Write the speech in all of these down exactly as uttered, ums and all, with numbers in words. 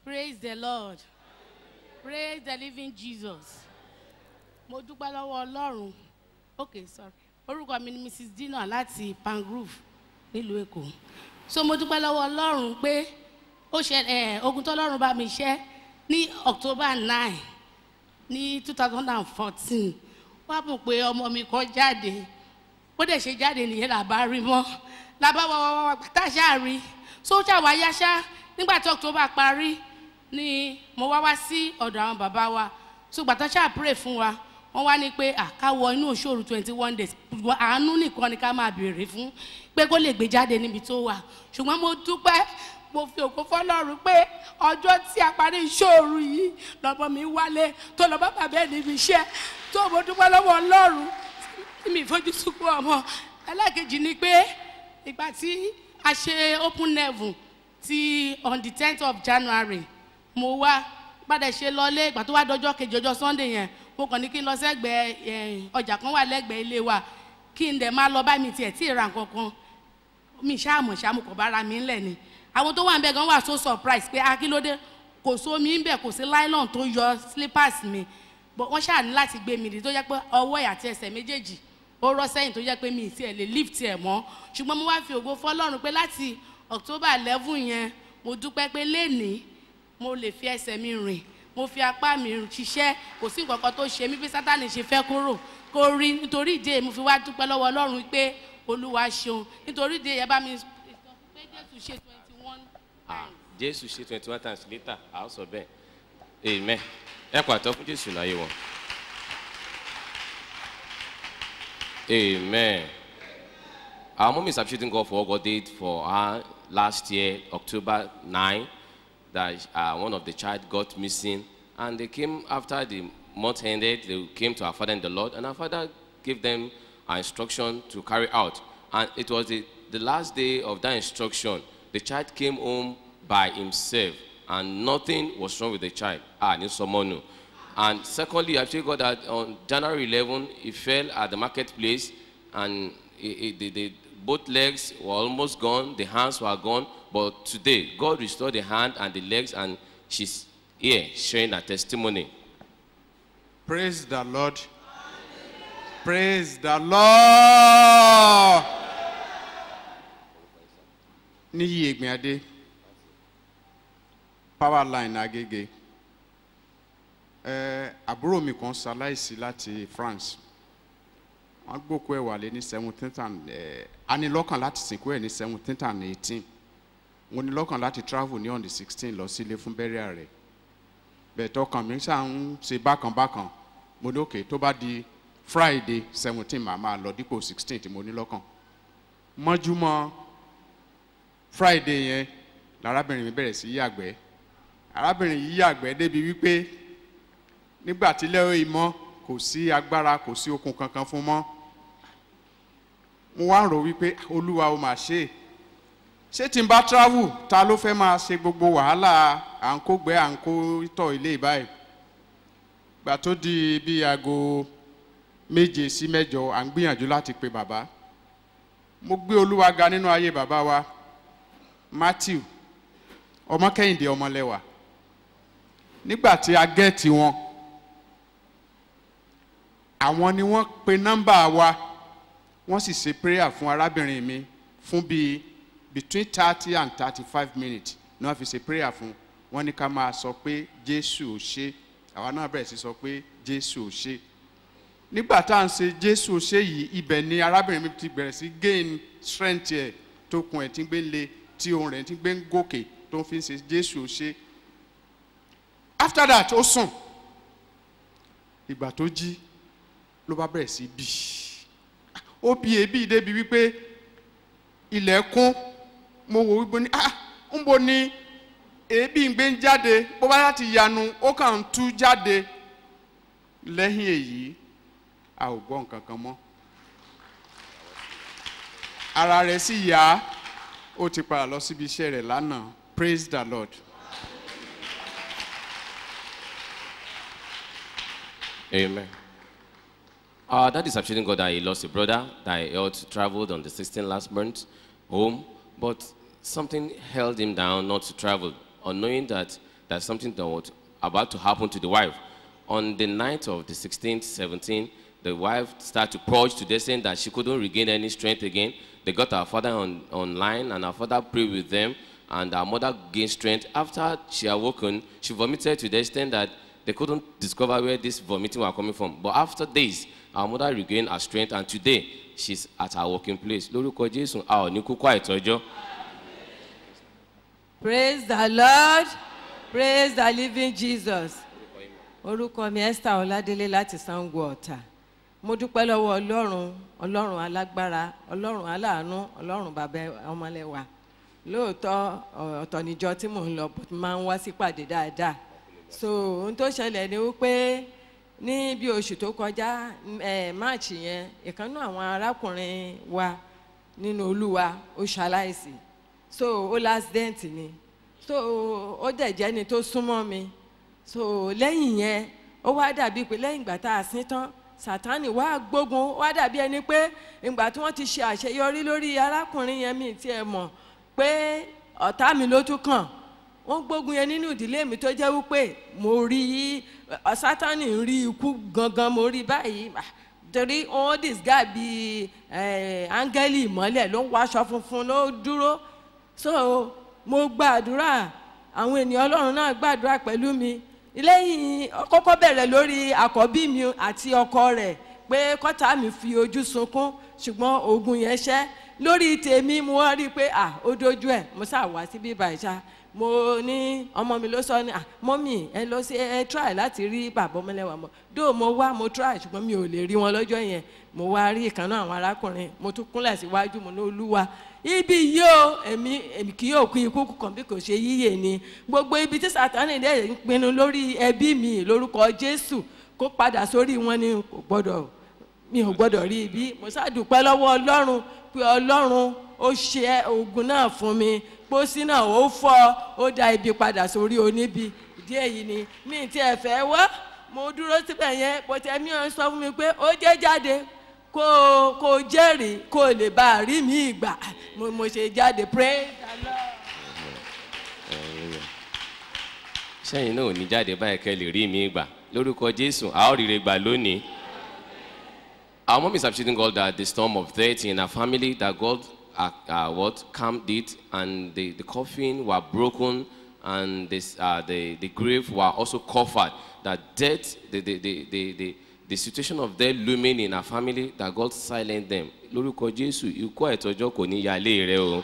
Praise the Lord. Praise the living Jesus. Mo dúpẹ́ lọ́wọ́ Ọlọ́run. Okay, sorry. Orúkọ mi ni Missus Dina láti Pangrove nílùú Èkó. So mo dúpẹ́ lọ́wọ́ Ọlọ́run pé ó ṣe eh ogun tó Ọlọ́run bá mi ṣe ní October nine ní two thousand fourteen. Wá mọ̀ pé ọmọ mi kan jáde. Bó dẹ̀ ṣe jáde nìyẹn là bá rí mọ́. Là bá wá wá wá tá ṣá rí. So ṣá wá yá ṣá nígbà tí October parí ni mo wá wá sí ọ̀dọ̀ àwọn bàbá wa. So gbà tá ṣá pray fún wa. Wọ́n wá ní pé à ká wọ inú òṣòro twenty-one days. Àánú nìkan ni ká máa béèrè fún pé kó lè gbé jáde níbi tó wà. Ṣùgbọ́n mo dúpẹ́ mo fi ògo fọ́lọ́run pé ọjọ́ tí a parí ìṣòro yìí lọ́mọ mi wálé tó lọ bá bàbá ẹ̀ níbi iṣẹ́ tó mo dúpẹ́ lọ́wọ́ Ọlọ́run tí mi fojú sunkún ọmọ. Ẹlẹ́kejì ni pé ìgbà tí a ṣe open level ti on the tenth of January mo wá padà ṣe lọlé ìgbà tó wá dọjọ́ kejì ọjọ́ Sunday yẹn mo kàn ní kí n lọ sẹ́gbẹ̀ẹ́ ọjà kan wà lẹ́gbẹ̀ẹ́ ilé wa kí n dẹ̀ máa lọ bá mi tiẹ̀ tí ì ra nǹkan kan mi ṣáàmù ṣáàmù kò bára mi ńlẹ̀ ni àwọn tó wà ń bẹ̀ gan wà so surprise pé akílódé kò sómi ń bẹ̀ kò sí nylon tó yọ slippers mi wọ́n ṣáà ní láti gbé mi rí tó jẹ́ pé ọwọ́ ẹ̀ àti ẹsẹ̀ méjèèjì ó rọ́ sẹ́yìn tó jẹ́ pé mi ì tiẹ̀ lè lift ẹ̀ mọ́ ṣùgbọ́n mo wá fi ògo fọ́lọ́run pé láti October eleven yẹn mo dúpẹ́ pé lénìí mo lè fi ẹsẹ̀ mi rìn mo fi apá mi ṣiṣẹ́ kò sí nǹkan kan tó ṣe mí bí Sátánì ṣe fẹ́ kúrò kó rí nítorí ìdí mo fi wá dúpẹ́ lọ́wọ́ Ọlọ́run pé Olúwa ṣeun nítorí ìdí ẹ bá mi pé Jésù ṣe twenty-one times. Jésù ṣe twenty-one times later a ó sọ bẹ́ẹ̀ amen ẹ pàtó fún Jésù láyé wọn amen. Our mom is appreciating God for what God did for her last year October ninth. That uh, one of the child got missing, and they came after the month ended. They came to our father in the Lord, and our father gave them an instruction to carry out. And it was the, the last day of that instruction. The child came home by himself, and nothing was wrong with the child. Ah, ni someone. And secondly, I actually got that on January eleventh, he fell at the marketplace, and it, it, the, the, both legs were almost gone. The hands were gone. But today, God restored the hand and the legs, and she's here sharing her testimony. Praise the Lord. Praise the Lord. Niyi Egbiade. Power line Agege. Eh, àbúrò mi kan ṣaláìsí láti France. Wọ́n gbókú ẹ̀ wálé ní seventeenth and eh, a ní lọ́kàn láti sìnkú ẹ̀ ní seventeenth and eighteenth. Mo ní lọ́kàn láti travel ní on the sixteenth lọ sílé fún burial rẹ̀. Bẹ̀tọ̀ kan mi ṣáà ń ṣe bákan bákan. Mo ní òkè tó bá di Friday seventeen màá máa lọ dípò sixteen tí mo ní lọ́kàn. Mọ́júmọ́ Friday yẹn lárábìnrin mi bẹ̀rẹ̀ sí yàgbẹ́. Arábìnrin yìí yàgbẹ́ débi wípé nígbà tí lẹ́yìn ìmọ̀ kò sí agbára kò sí okun kankan fún mọ́. Mo wá rò wípé Olúwa ó máa ṣe é. Ṣé tí n bá travel ta ló fẹ́ máa ṣe gbogbo wàhálà à ń kó gbẹ́ à ń kó tọ̀ ilé ìbáyìí. Gbà tó di bí aago méje sí mẹ́jọ à ń gbìyànjú láti pe bàbá. Mo gbé Olúwa ga nínú ayé bàbá wa Matthew ọmọ Kẹ́hìndé Ọmọlẹ́wà. Nígbà tí a gẹ́ẹ̀tì wọn àwọn ni wọ́n pe nọ́mbà wa wọ́n sì ṣe prayer fún arábìnrin mi fún bíi between thirty and thirty-five minutes ní wọ́n fi ṣe prayer fún wọn ní ká máa sọ pé Jésù ò ṣe àwa náà bẹ̀rẹ̀ sí sọ pé Jésù ò ṣe. Nígbà tá à ń ṣe Jésù ò ṣe yìí ibẹ̀ ni arábìnrin mi ti bẹ̀rẹ̀ sí gain strength ẹ̀ tó kun ẹ̀ tí ń gbé le tí ohun rẹ̀ tí ń gbé ń gòkè tó ń fi ṣe Jésù ò ṣe. After that ó sùn ìgbà tó jí ló bá bẹ̀rẹ̀ sí bì ó bí ebi débi wípé ilẹ̀ kún mo wò wípé ní ah ń bo ni èébì ń gbé ń jáde bó bá láti yanu ó kàn ń tú jáde. Lẹ́yìn èyí a ò gbọ́ nǹkan kan mọ́. Ara rẹ̀ sì yá ó ti padà lọ síbi iṣẹ́ rẹ̀ lánàá. Praise the Lord. Amen. Uh, that is appreciating God that he lost a brother that he had traveled on the sixteenth last month home, but something held him down not to travel, unknowing that that something that was about to happen to the wife. On the night of the sixteenth, seventeenth, the wife started to purge to the extent that she couldn't regain any strength again. They got her father on, online, and her father prayed with them, and her mother gained strength. After she awoken, she vomited to the extent that they couldn't discover where this vomiting was coming from. But after days, our mother regained her strength, and today, she's at her working place. Lórúkọ Jésù, a ò ní kú kú àìtọ́jọ́. Praise the Lord. Praise the living Jesus. Orúkọ mi Esther Ọládélé láti Sango Ọ̀tà. Mo dúpẹ́ lọ́wọ́ Ọlọ́run, Ọlọ́run alágbára, Ọlọ́run aláàánú, Ọlọ́run bàbá ọmọlẹ́wà. Lóòótọ́ ọ̀tọ̀ níjọ tí mò ń lọ máa ń wá sípàdé dáadáa. So ohun tó ṣẹlẹ̀ ni wípé ní bí oṣù tó kọjá March yẹn, ìkànnú àwọn arákùnrin wa nínú Olúwa ó ṣaláìsí. So ó l'accident ni. So ó dẹ̀ jẹ́ ni tó súnmọ́ mi. So lẹ́yìn yẹn ó wá dàbí pé lẹ́yìn ìgbà tá a sín tán Sátánì wá gbógun wá dàbí ẹni pé ìgbà tí wọ́n ti ṣe àṣeyọrí lórí arákùnrin yẹn mi tí ẹ mọ̀ pé ọ̀tá mi ló tún kàn wọ́n gbógun yẹn nínú ìdílé mi tó jẹ́ wípé mo rí Sátánì ń rí ikú gangan mo rí báyìí torí wọ́n disguise bí áńgẹ́lì ìmọ́lẹ̀ ló ń wáṣọ funfun ló dúró. So mo gbàdúrà àwọn ènìyàn Ọlọ́run náà gbàdúrà pẹ̀lú mi lẹ́yìn kọ́kọ́ bẹ̀rẹ̀ lórí àkọ́bí mi àti ọkọ rẹ̀ pé kọ́tà mi fi ojú sunkún ṣùgbọ́n ogun yẹn ṣẹ́ lórí tèmi mo wá rí i pé à ó dojú ẹ̀ mo sá wá sí bíbá ìṣá mo ní ọmọ mi ló sọ ní à mọ́mì ẹ lọ sí ẹ try láti rí bàbá ọmọlẹ́wà mọ́ dó mo wá mo try ṣùgbọ́n mi ò lè rí wọn lọ́jọ́ yẹn mo wá rí ìkànnà àwọn arákùnrin mo tún kúnlẹ̀ síwájú mo ní Olúwa ibi yìí o èmi èmi kì yóò kú ikú kan bí kò ṣe yíyè ni gbogbo ibi tí Sátánì dẹ̀ ń pinnu lórí ẹbí mi lórúkọ Jésù kó padà sórí wọn ni kò gbọ́dọ̀ mi ò gbọ́dọ̀ rí ibi mo ṣàdúpẹ́ lọ́wọ́ Ọlọ́run pé Ọlọ́run ó ṣe ogun náà fún mi pósí náà ó fọ́ ó dá ibi padà sórí oníbi ìdí èyí ni mi ti ẹ̀ fẹ́ wá mo dúró síbẹ̀ yẹn pọ̀tẹ́ mi ò sọ fún mi pé ó jẹ́ jáde kó kó jẹ́rìí kó lè bá a rí mi ìgbà mo mo ṣe jáde praise the Lord. Sẹ́yìn náà ò ní jáde báyìí kẹ́ lè rí mi ìgbà lórúkọ Jésù a ó ríre gbà lónìí. Our mom is appreciating God that the storm of death in her family that God uh, uh, what calmed it and the, the coffin were broken and this, uh, the, the grave were also covered. That death, the, the, the, the, the, the situation of death looming in her family, that God silenced them. Lórúkọ Jésù, ikú ẹ̀tọ́jọ́ kò ní yálé rẹ o.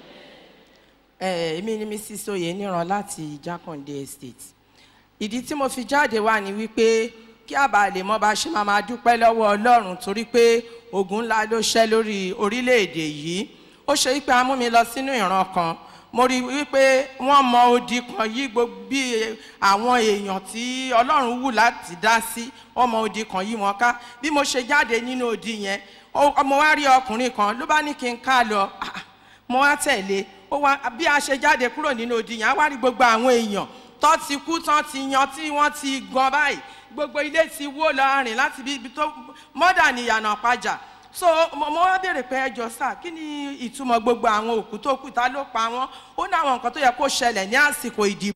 Èmi ni Missus Oyeniran láti Jákàndé Estate. Ìdí tí mo fi jáde wá ni wípé kí a bá lè mọ̀ bá ṣe máa máa dúpẹ́ lọ́wọ́ Ọlọ́run torí pé ogun ńlá ló ṣẹ́ lórí orílẹ̀-èdè yìí. Ó ṣe wípé a mú mi lọ sínú ìran kan. Mo rí wípé wọ́n mọ odi kan yí gbogbo bí àwọn èèyàn tí Ọlọ́run wù láti dá sí wọ́n mọ odi kan yí wọn ká. Bí mo ṣe jáde nínú odi yẹn, mo wá rí ọkùnrin kan ló bá ní kí n ká lọ. Mo wá tẹ̀lé. Ó wá bí a ṣe jáde kúrò nínú odi yẹn, a wá rí gbogbo àwọn èèyàn tó ti kú tán ti yan tí wọ́n ti gan báyìí. Gbogbo ilé ti wó lọ rìn láti bí tó mọ́dà ní ìyànà pàjà. So mo wá béèrè pé ẹjọ́ sà kí ni ìtumọ̀ gbogbo àwọn òkú tó kú ta ló pa wọ́n ó ní àwọn nǹkan tó yẹ kó ṣẹlẹ̀ ní àsìkò ìdìbò.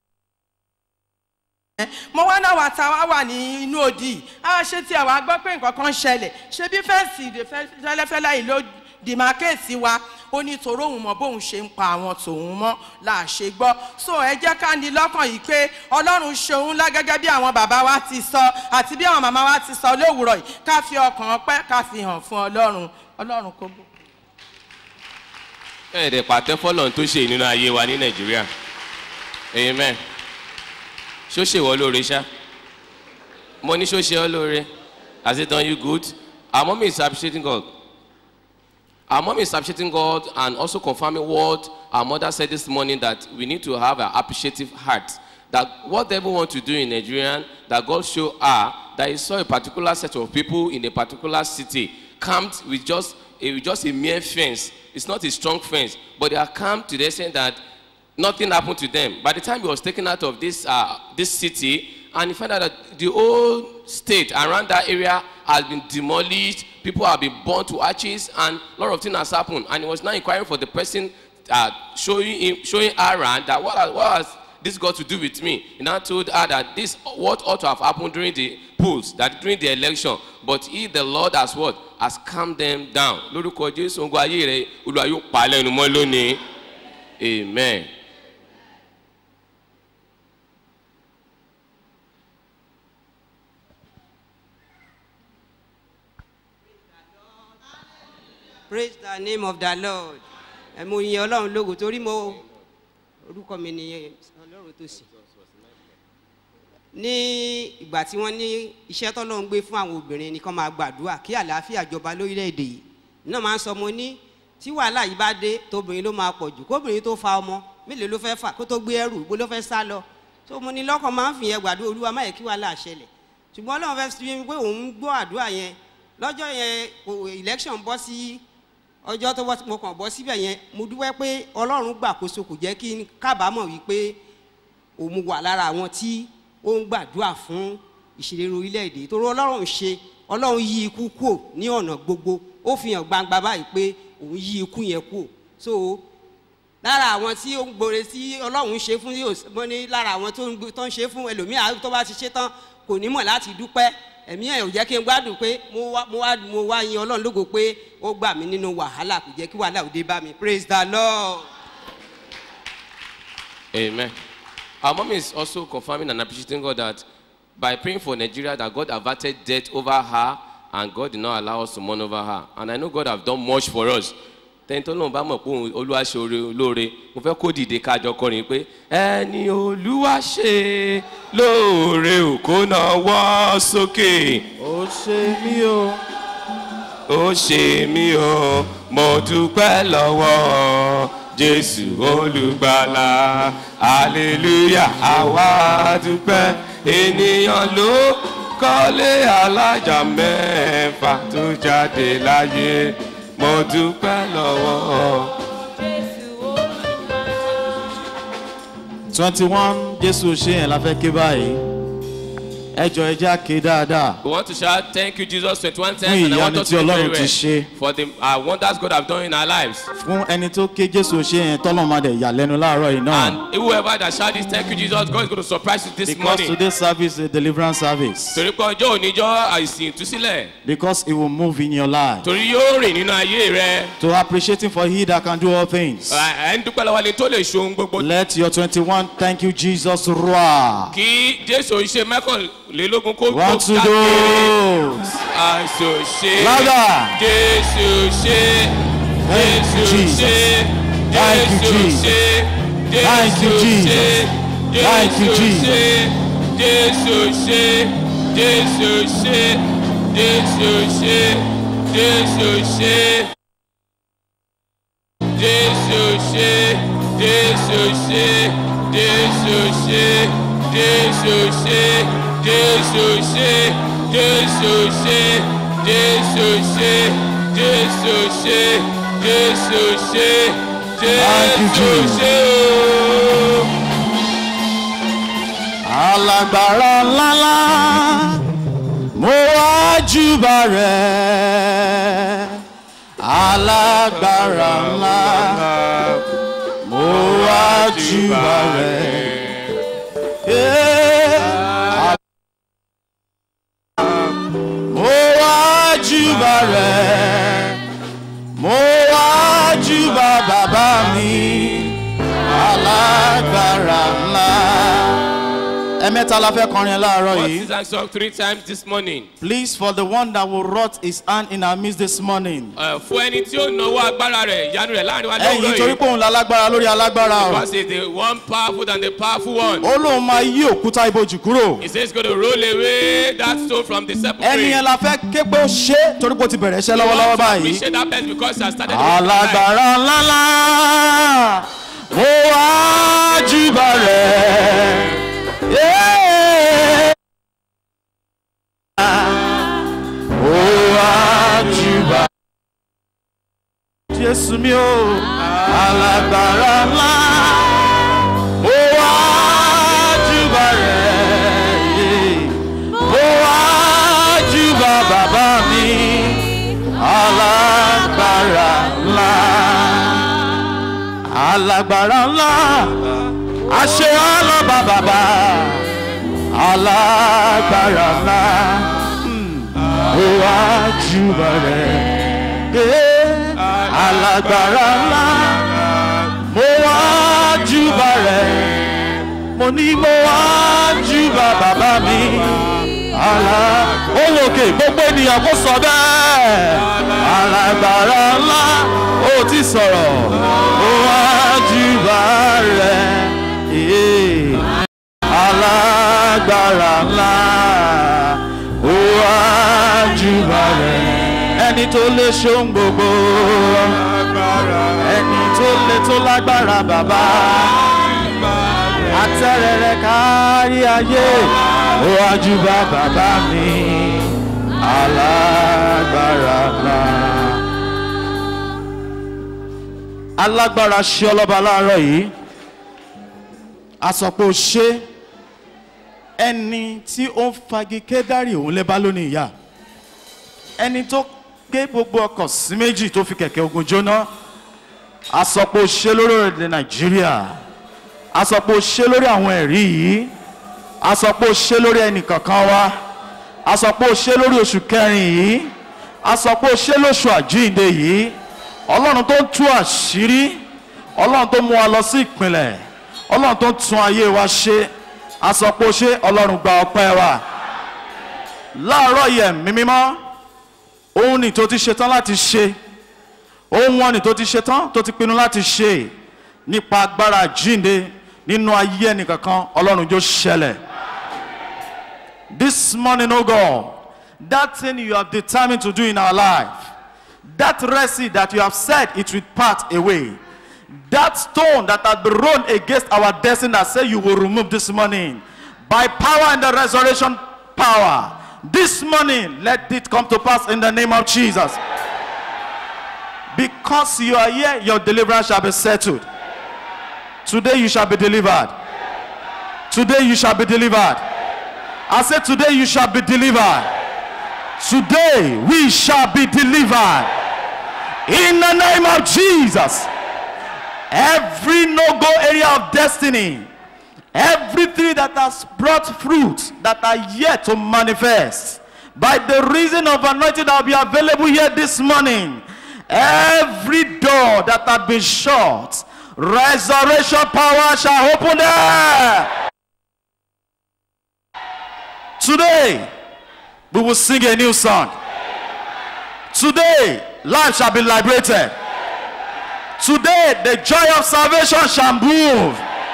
Mo wá náà wà tá wá wà ní inú òdì á ṣe tí ẹ wá gbọ́ pé nǹkan kan ṣẹlẹ̀ ṣe bí fẹ́ǹsì fẹ́lẹ́fẹ́lẹ́ yìí ló dìmákèsì wa ó ní torí òun mọ̀ bóun ṣe ń pa àwọn tòun mọ́ là ṣe gbọ́. So ẹ jẹ́ ká ní lọ́kàn yìí pé Ọlọ́run ṣe òun lá gẹ́gẹ́ bí àwọn bàbá wa ti sọ àti bí àwọn màmá wa ti sọ lówùrọ̀ yìí ká fi ọkàn ọpẹ́ ká fi hàn fún Ọlọ́run Ọlọ́run kó bò. Ẹ̀ẹ́dẹ̀ pàtẹ́ fọ́lọ́run tó ṣe nínú ayé wa ní Nàìjíríà. Amen. Ṣó ṣe wọ́ lóore ṣá? Mo ní ṣó ṣe ọ́ lóore? Has it done you good? Our mom is appreciating God. Our mom is appreciating God and also confirming what our mother said this morning, that we need to have an appreciative heart. That whatever we want to do in Nigeria, that God showed her that he saw a particular set of people in a particular city camped with just a, with just a mere fence. It's not a strong fence, but they are camped to the extent that nothing happened to them. By the time he was taken out of this, uh, this city, and he found out that the whole state around that area has been demolished, people have been burned to ashes, and a lot of things has happened. And he was now inquiring for the person uh, showing him, showing around that what has, what has this got to do with me? He now told her that this what ought to have happened during the polls, that during the election, but he, the Lord, has what? Has calmed them down. Lórúkọ Jésù ogun ayé rẹ̀ Olúwa yóò pa lẹ́nu mọ́ lónìí. Amen. Praise the name of the Lord. Mo yin Ọlọ́run lógo torí mo orúkọ mi ni Ọlọ́run tó sì. Ní ìgbà tí wọ́n ní iṣẹ́ t'Ọlọ́run gbé fún àwọn obìnrin ni kán máa gbàdúrà kí àlàáfíà jọba lórílẹ̀-èdè yìí. Náà máa ń sọ mo ní tí wàhálà yìí bá dé tóbìnrin ló máa pọ̀ jù kóbìnrin tó fa ọmọ mélòó ló fẹ́ fà kó tó gbé ẹrù bó ló fẹ́ sá lọ. Tó mo ní lọ́kàn máa ń fi yẹn gbàdúrà Olúwa má yẹ kí wàhálà ṣẹlẹ̀. Ṣùgbọ́n Ọlọ́run fẹ́ fi pé òun gbọ́ àdúrà yẹn lọ́jọ́ yẹn election bọ́ sí ọjọ́ tó mo kàn bọ́ síbẹ̀ yẹn mo dúpẹ́ pé Ọlọ́run gbàkóso kò jẹ́ kí n kábàámọ̀ wípé òun wà lára àwọn tí ó ń gbàdúrà fún ìṣeré orílẹ̀-èdè torí Ọlọ́run ṣe Ọlọ́run yí ikú kúò ní ọ̀nà gbogbo ó fi hàn gbangba báyìí pé òun yí ikú yẹn kúò so lára àwọn tí ó ń gbòòrè sí Ọlọ́run ṣe fún mo ní lára àwọn tó ń ṣe fún ẹlòmíà tó bá ti ṣe tán kò ní mọ̀ láti dúpẹ́ ẹ̀mí ẹ̀ ò jẹ́ kí n gbádùn pé mo wá mo wá mo wá yin Ọlọ́run lógo pé ó gbà mí nínú wàhálà kò jẹ́ kí wàhálà ò dé bá mi. Praise the Lord. Amen. Our mom is also confirming and appreciating God that by praying for Nigeria that God averted death over her and God did not allow us to mourn over her. And I know God have done much for us. Tẹ́ntọ́ náà bá mọ̀ pé Olúwa ṣe lóore mo fẹ́ kó dìde kájọ kọrin pé ẹni Olúwa ṣe lóore ò kó nawọ́ sókè. Ó ṣe mí o. Ó ṣe mí o mo dúpẹ́ lọ́wọ́ Jésù olùgbàlà hallelujah àwa dúpẹ́ ènìyàn ló kọ́lé alájà mẹ́fà tó jáde láyé. Mo dúpẹ́ lọ́wọ́. twenty one Jésù ṣe yẹn la fẹ́ ké báyìí. Ẹ jọ̀ọ́ ẹ jẹ́ á ké dáadáa. We want to shout thank you Jesus twenty-one times Fún and I want ìyanu us tí to Ọlọ́run pray ti ṣe. for the uh, wonders God have done in our lives. Fún ẹni tó ké Jésù ṣe yẹn tọ́lọ́ máa dẹ̀ yà lẹ́nu láàárọ̀ yìí náà. And whoever that shout this thank you Jesus God is going to surprise you this Because morning. today's service is a deliverance service. Torí pé ọjọ́ oníjọ́ àìsìn ìtúsílẹ̀. Because it will move in your life. Torí yóò rìn nínú ayé rẹ. To appreciate him for he that can do all things. Ẹ ń dúpẹ́ lọ́wọ́ ẹni tó lè ṣohun gbogbo. Let your twenty-one thank you Jesus roar. Kí Jésù ṣe mẹ́kànlélógún kó One to those. Àìsàn ṣe. Louder. Jésù ṣe. Thank you, Jésù ṣe. Thank you, Jésù Jesus. ṣe. Thank you, Jesus. Thank you, Jesus. Jésù ṣe. Jésù ṣe. Jésù ṣe. Jésù ṣe. Jésù ṣe. Jésù ṣe. Jésù ṣe. Jésù ṣe. Jésù ṣe. Jésù ṣe. Jésù ṣe. Jésù ṣe. Jésù ṣe. Jésù ṣe. Alágbára ńláńlá mo wá júbà rẹ̀. Alágbára ńlá mo wá júbà rẹ̀. Yeah. Mo wá júbà rẹ̀. Mo wá júbà bàbá mi. Alágbára ńlá. Ẹ̀mẹ́ta la fẹ́ kọrin láàárọ̀ What yìí. is that song three times this morning? Please, for the one that will wrought his hand in our midst this morning. Uh, Fún ẹni tí ó náwó agbára rẹ̀, ìyanu rẹ̀ láàrin wa Ẹ̀yin lọ́wọ́ torí yìí. pé òun lálágbára lórí alágbára o. Because he's the one powerful than the powerful one. Ó lóun máa yí òkúta ibojì kúrò. He says he's going to roll away that stone from the sepulchre. Ẹni yẹn la fẹ́ ké pé ó ṣe é torí pé ó ti bẹ̀rẹ̀ iṣẹ́ lọ́wọ́lọ́wọ́ báyìí. Appreciate that person because he has started the work of life. Alágbára ńláńlá mo wá júbà rẹ̀. Yeah. Mo wá júbà Jésù mi o. Alágbára ńlá mo wá júbà rẹ̀. Mo wá júbà bàbá mi. Alágbára ńlá. Alágbára ńlá àṣẹ ọlọ́ba bàbá alágbára ńlá ó wá júbà rẹ̀ alágbára ńlá mo wá júbà rẹ̀ mo ní mo wá júbà bàbá mi àlá ohun òkè gbogbo ènìyàn kò sọ bẹ́ẹ̀ alágbára ńlá ó ti sọ̀rọ̀ ó wá júbà rẹ̀ alágbára ńlá ó wá júbà rẹ̀ ẹni tó lè ṣohun gbogbo ẹni tó lè tó lágbára bàbá àtẹrẹrẹ kárí ayé ó wá júbà bàbá mi alágbára ńlá. Alágbára ṣe ọlọ́ba láàárọ̀ yìí a sọ pé ó ṣe ẹni tí ó ń fagi kédárì òun lè bá lónìí ìyá ẹni tó gé gbogbo ọkọ̀ sí méjì tó fi kẹ̀kẹ́ ogun jóná a sọ pé ó ṣe lórí orílẹ̀-èdè Nàìjíríà a sọ pé ó ṣe lórí àwọn ẹ̀rí yìí a sọ pé ó ṣe lórí ẹnì kankan wa a sọ pé ó ṣe lórí oṣù kẹrin yìí a sọ pé ó ṣe lóṣù àjíǹde yìí Ọlọ́run tó ń tú àṣírí Ọlọ́run tó mú wa lọ sí ìpínlẹ̀ Ọlọ́run tó ń tún ayé wa ṣe a sọ pé ó ṣe Ọlọ́run gba ọpẹ́ wa láàárọ̀ yẹ mímímọ́ ohun ni tó ti ṣetán láti ṣe ohun wọn ni tó ti ṣetán tó ti pinnu láti ṣe nípa agbára àjíǹde nínú ayé ẹnìkankan Ọlọ́run jó ṣẹlẹ̀. This morning, oh God, that thing you have determined to do in our life, that mercy that you have said it will part away, that stone that had been thrown against our destiny that said you will remove this morning, by power and the resurrection power, this morning let it come to pass in the name of Jesus. Because you are here, your deliverance shall be settled. Today you shall be delivered. Today you shall be delivered. I said today you shall be delivered. Today we shall be delivered. In the name of Jesus. Every no-go area of destiny, everything that has brought fruit that are yet to manifest, by the reason of anointing that will be available here this morning, every door that has been shut, resurrection power shall open there. Today, we will sing a new song. Today, life shall be liberated. Today, the joy of salvation shall move.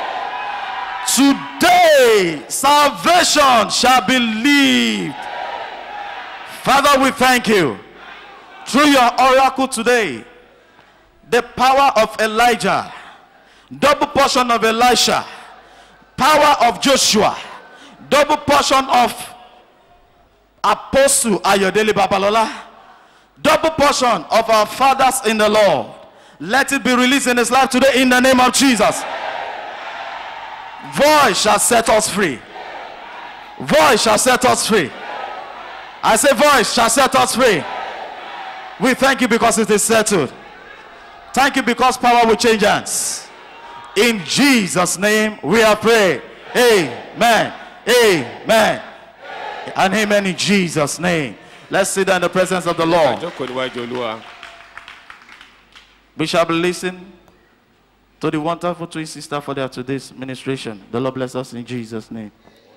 Today, salvation shall be lived. Father, we thank you. Through your oracle today, the power of Elijah, double portion of Elisha, power of Joshua, double portion of Apostle Ayodele Babalola, double portion of our fathers in the Lord. Let it be released in his life today in the name of Jesus. Voice shall set us free. Voice shall set us free. I say voice shall set us free. We thank you because it is settled. Thank you because power will change hands. In Jesus' name we are praying. Amen. Amen. And amen in Jesus' name. Let's sit down in the presence of the Lord. We shall be listening to the wonderful twin sister for their today's ministration. The Lord bless us in Jesus' name.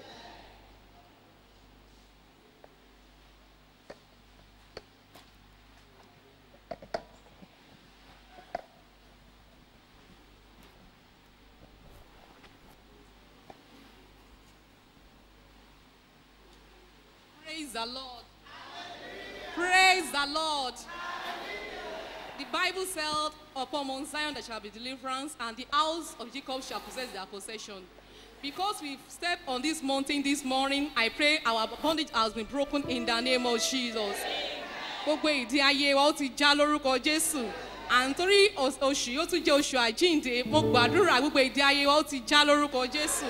Praise the Lord. Praise the Lord. The Bible said, upon Mount Zion there shall be deliverance, and the house of Jacob shall possess their possession. Because we've stepped on this mountain this morning, I pray our bondage has been broken in the name of Jesus. Gbogbo ìdí ayé wa ó ti já lórúkọ Jésù. Àǹtorí oṣù yóò tún jẹ́ oṣù àjíǹde. Mo gbàdúrà gbogbo ìdí ayé wa ó ti já lórúkọ Jésù.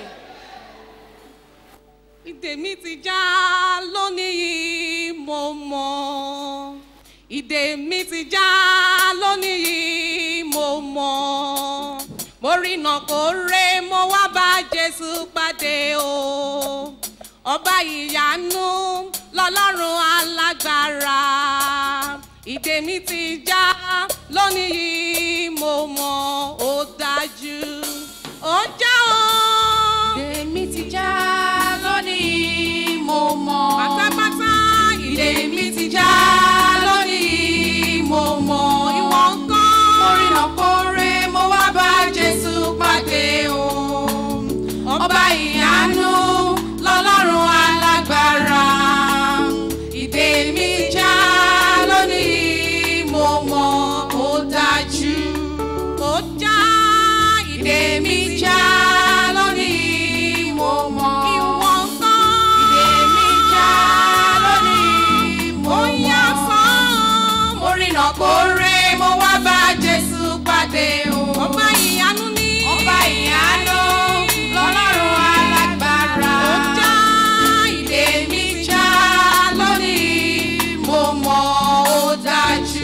Ìdè mi ti já lónìí mo mọ̀. Ìdè mi ti já lónìí mo mọ̀. Mo rí iná kó ré mo wá bá Jésù pàdé o. Ọba ìyanu lọ́lọ́run alágbára. Ìdè mi ti já lónìí yìí mo mọ̀ ó dájú. Ó já o. Ìdè mi ti já lónìí mo mọ̀. Pátápátá Ìdè mi ti já lónìí mo mọ̀. ìwọ ńkọ́. Mo rìnà kórè mo wá bá Jésù pàdé o. Ọba ìyanu lọ́lọ́run alágbára. Ìdè mi já lónìí mo mọ̀ ó dájú. Ó já Ìdè mi já lónìí mo mọ̀. ìwọ ńkọ́. Ìdè mi já lónìí mo Ó yá mọ̀. fún. Mo rìnà kórè mo wá bá Jésù pàdé o. Ọba ìyanu ní. Ọba ìyanu lọ́lọ́run alágbára. Ó já Ìdè mi já lónìí mo mọ̀ ó dájú.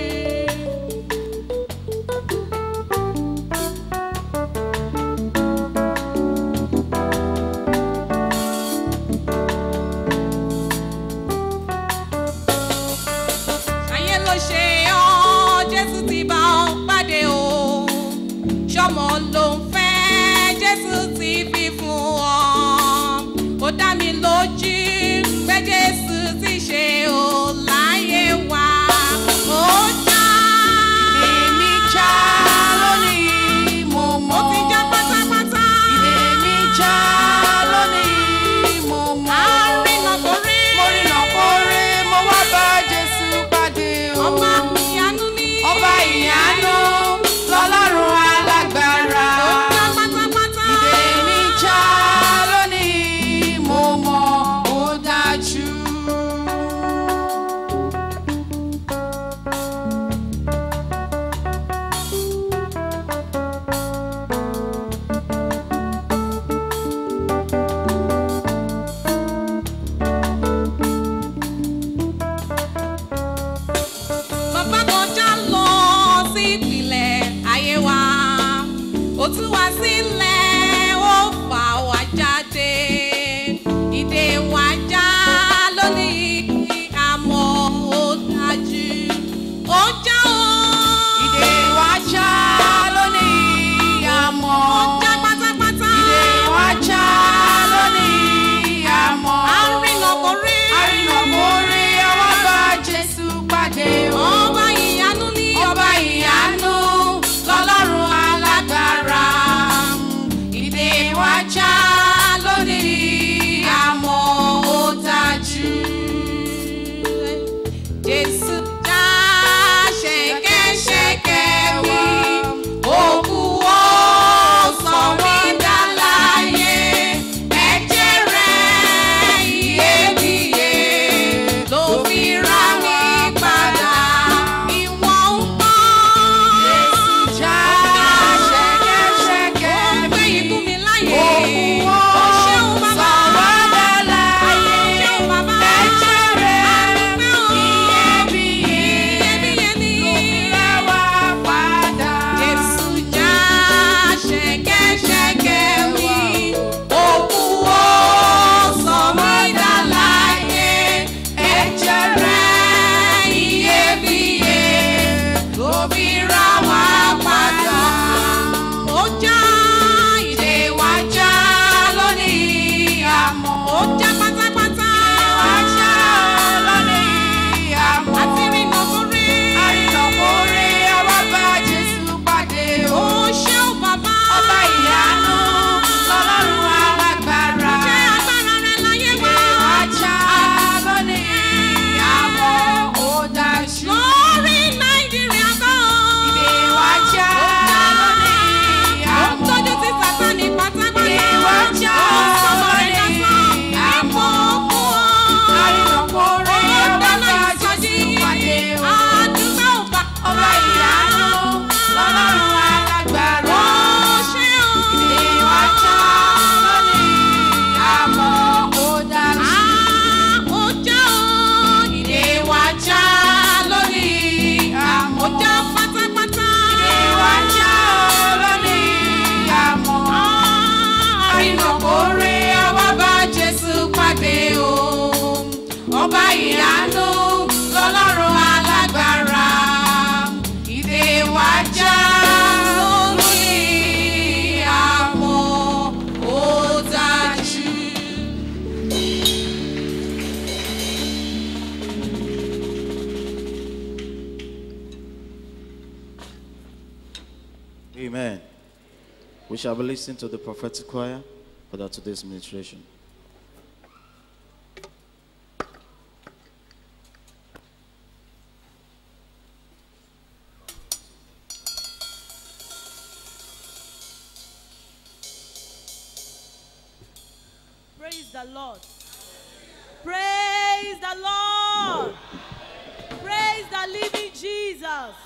ayé ló ṣe ọ́ Jésù ti bá ọ pàdé o. Ṣọmọ ló ń fẹ́ Jésù ti fi fún ọ. Ó dá mi lójú pé Jésù ti ṣe o láyé wa. Ó já. Ìdè mi já lónìí mo Ó mọ̀. ti já pátápátá. Ìdè mi já lónìí mo mọ̀. Àrìnà kò rí. Mo rìnà kórè mo wá bá Jésù pàdé o. Ọba ìyanu ní. Ọba ìyanu lọ́lọ́run alágbára. Ó já pátápátá. Ìdè mi já lónìí mo mọ̀ ó dájú. Bàbá kọjá lọ sí ìpìlẹ̀ ayé wa. Ó tú wa sílẹ̀, ó fà wá jáde. Ìdè wa já lónìí, àmọ́ ó dájú. Ó já o. Ìdè wa já lónìí àmọ́. Ó já pátápátá. Ìdè wa já lónìí àmọ́. Àrìnà kò rí. Àrìnà kórè àwa bá Jésù pàdé o. Ọba ìyanu ní. Ọba ìyanu lọ́lọ́run alágbára. Amen. We shall be listening to the prophetic choir for that today's ministration. Praise the Lord. Praise the Lord. Praise the living Jesus.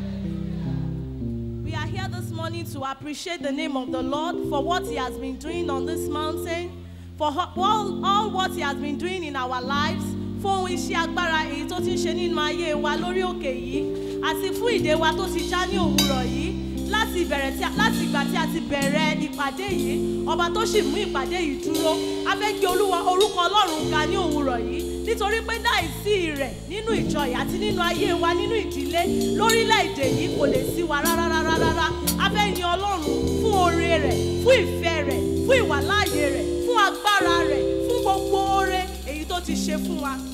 We are here this morning to appreciate the name of the Lord for what he has been doing on this mountain, for all, all what he has been doing in our lives, fún iṣẹ́ agbára èyí tó ti ń ṣe nínú ayé wa lórí òkè yìí, àti fún ìdè wa tó ti já ní òwúrọ̀ yìí. Láti bẹ̀rẹ̀ tí láti ìgbà tí a ti bẹ̀rẹ̀ ìpàdé yìí, ọba tó sì mú ìpàdé yìí dúró, a fẹ́ kí Olúwa orúkọ Ọlọ́run ga ní òwúrọ̀ yìí, nítorí pé láìsí rẹ̀ nínú ìjọ yìí àti nínú ayé wa nínú ìdílé lórílẹ̀-èdè yìí kò lè sí wa rárá rárá rárá. A fẹ́ yin Ọlọ́run fún oore rẹ̀, fún ìfẹ́ rẹ̀, fún ìwàláàyè rẹ̀, fún agbára rẹ̀, fún gbogbo oore èyí tó ti ṣe fún wa.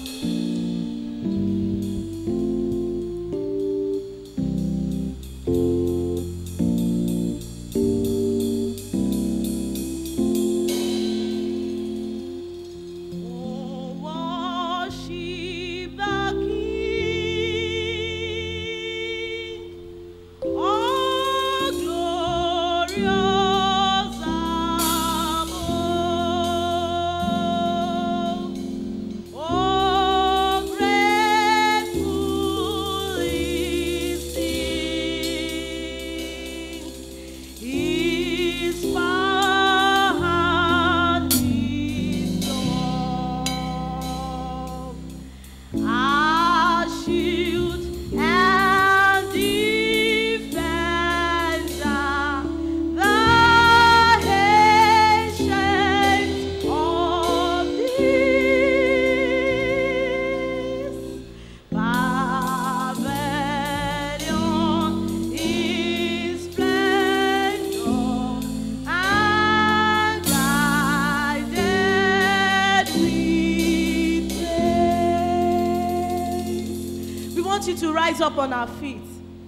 Up on our feet.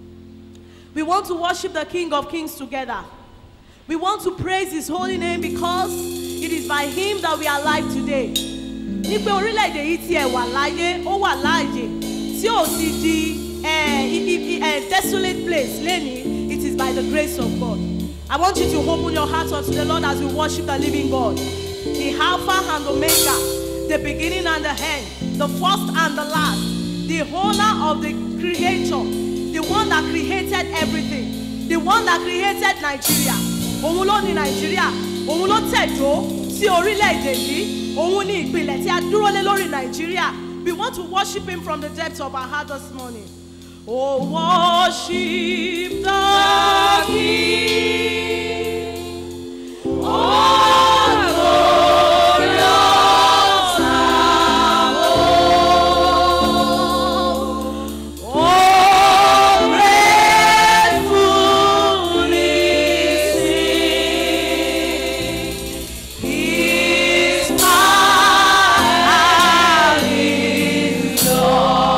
We want to worship the King of Kings together. We want to praise his holy name because it is by him that we are alive today. Ní pé orílẹ̀-èdè yìí tí ẹ wà láyé, ó wà láàyè, tí ò sì di desolate place lẹ́ni, it is by the grace of God. I want you to open your heart unto the Lord as we worship the living God. The Alpha and Omega, the beginning and the end, the first and the last, the owner of the Creator, the one that created everything, the one that created Nigeria. Òun ló ní Nigeria, òun ló tẹ̀dó sí orílẹ̀-èdè yìí, òun ní ìpìlẹ̀ tí a dúró lé lórí Nigeria. We want to worship him from the depths of our heart this morning. Oh, worship the King. Oh, glorious.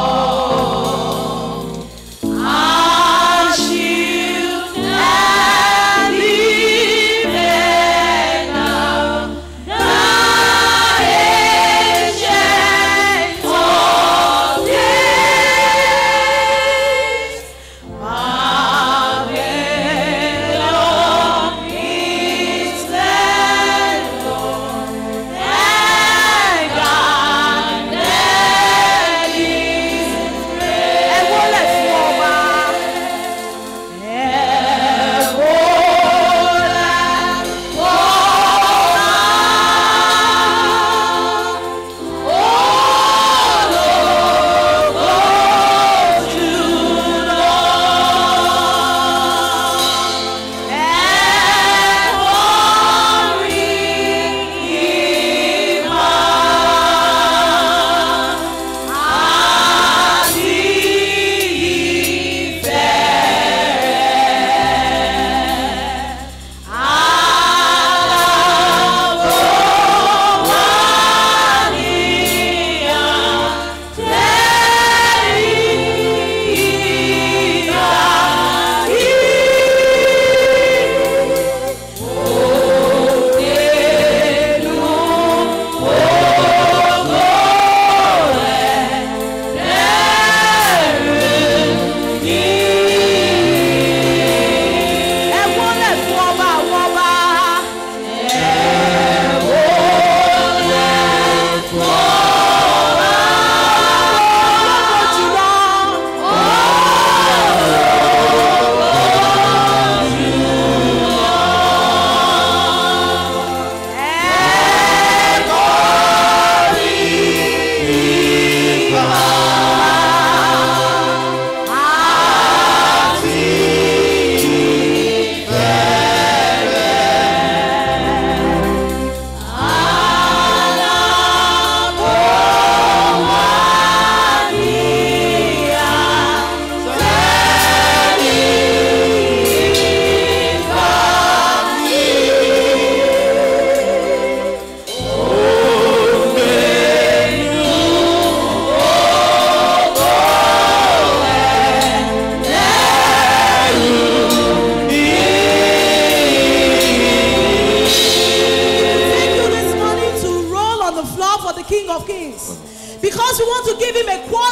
Yeah.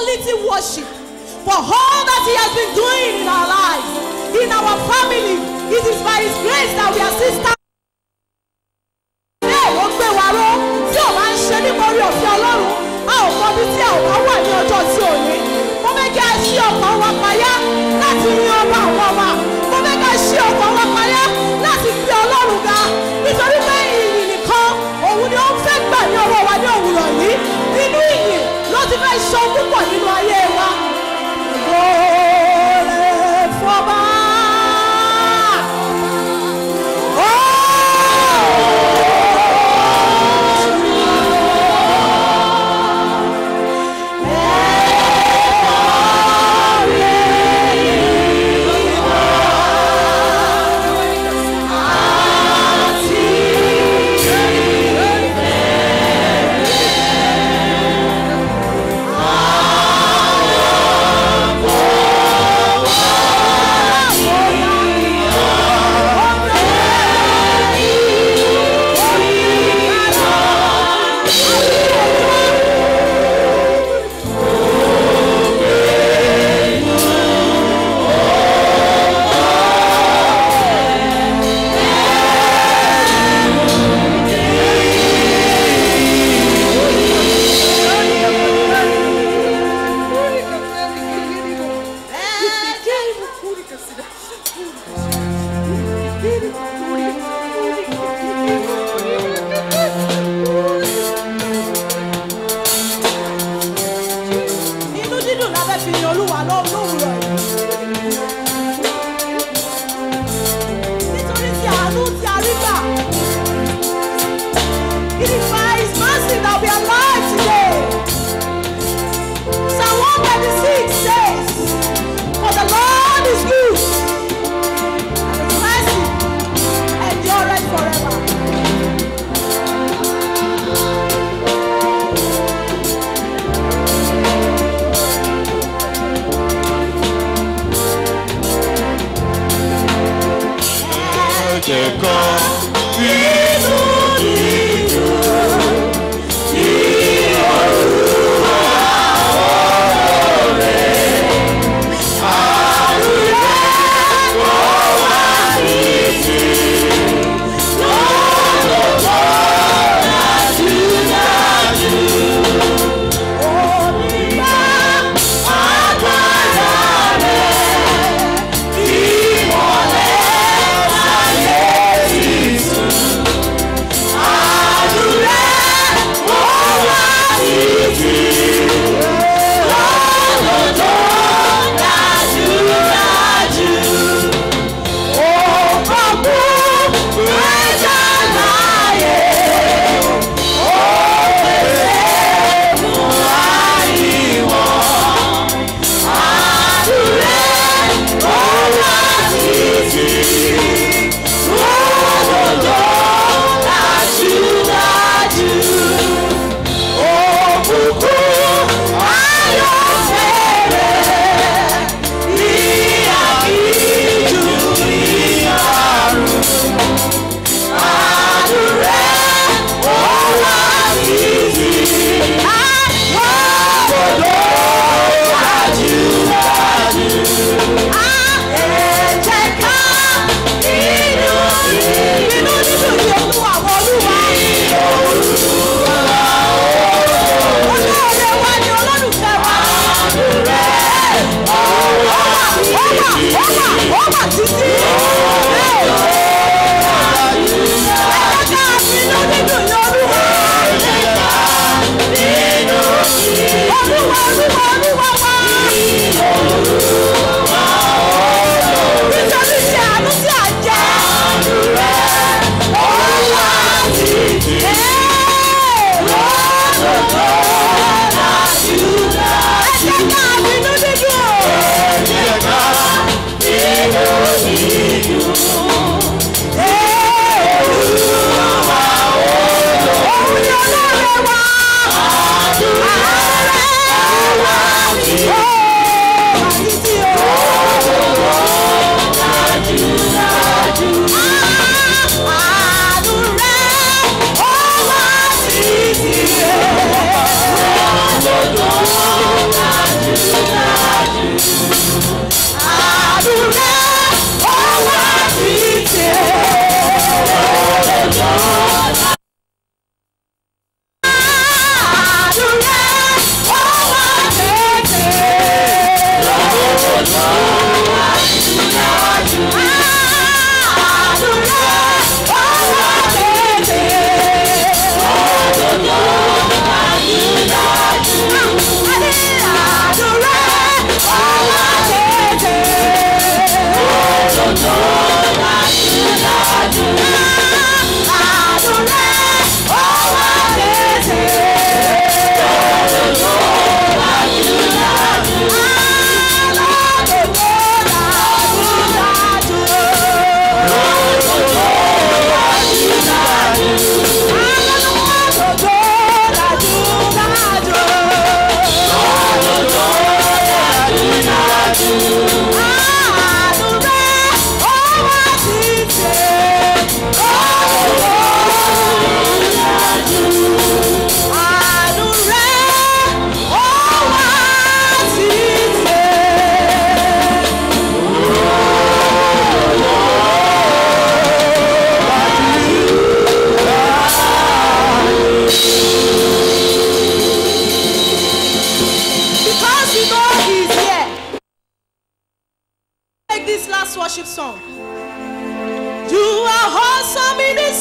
quality worship, for all that He has been doing in our lives, in our family. It is by His grace that we are still standing. Ó gbé wa ró tí ò bá ń ṣe nítorí òfin Ọlọ́run, a ò mọ bí tí a ò bá wà ní ọjọ́ tí ò ní. Mo fẹ́ kí a ṣí ọkàn wa payá láti yin ọba àwọn ọba. Mo fẹ́ kí a ṣí ọkàn wa payá láti gbé Ọlọ́run ga. Nítorí pé ìyìn nìkan òun ni ó ń fẹ́ gbà ní ọwọ́ wa ní òwúrọ̀ yìí. Nínú ìyìn ló ti fẹ́ ṣe púpọ̀ nínú ayé wa. Òòrè fọba. Jesus.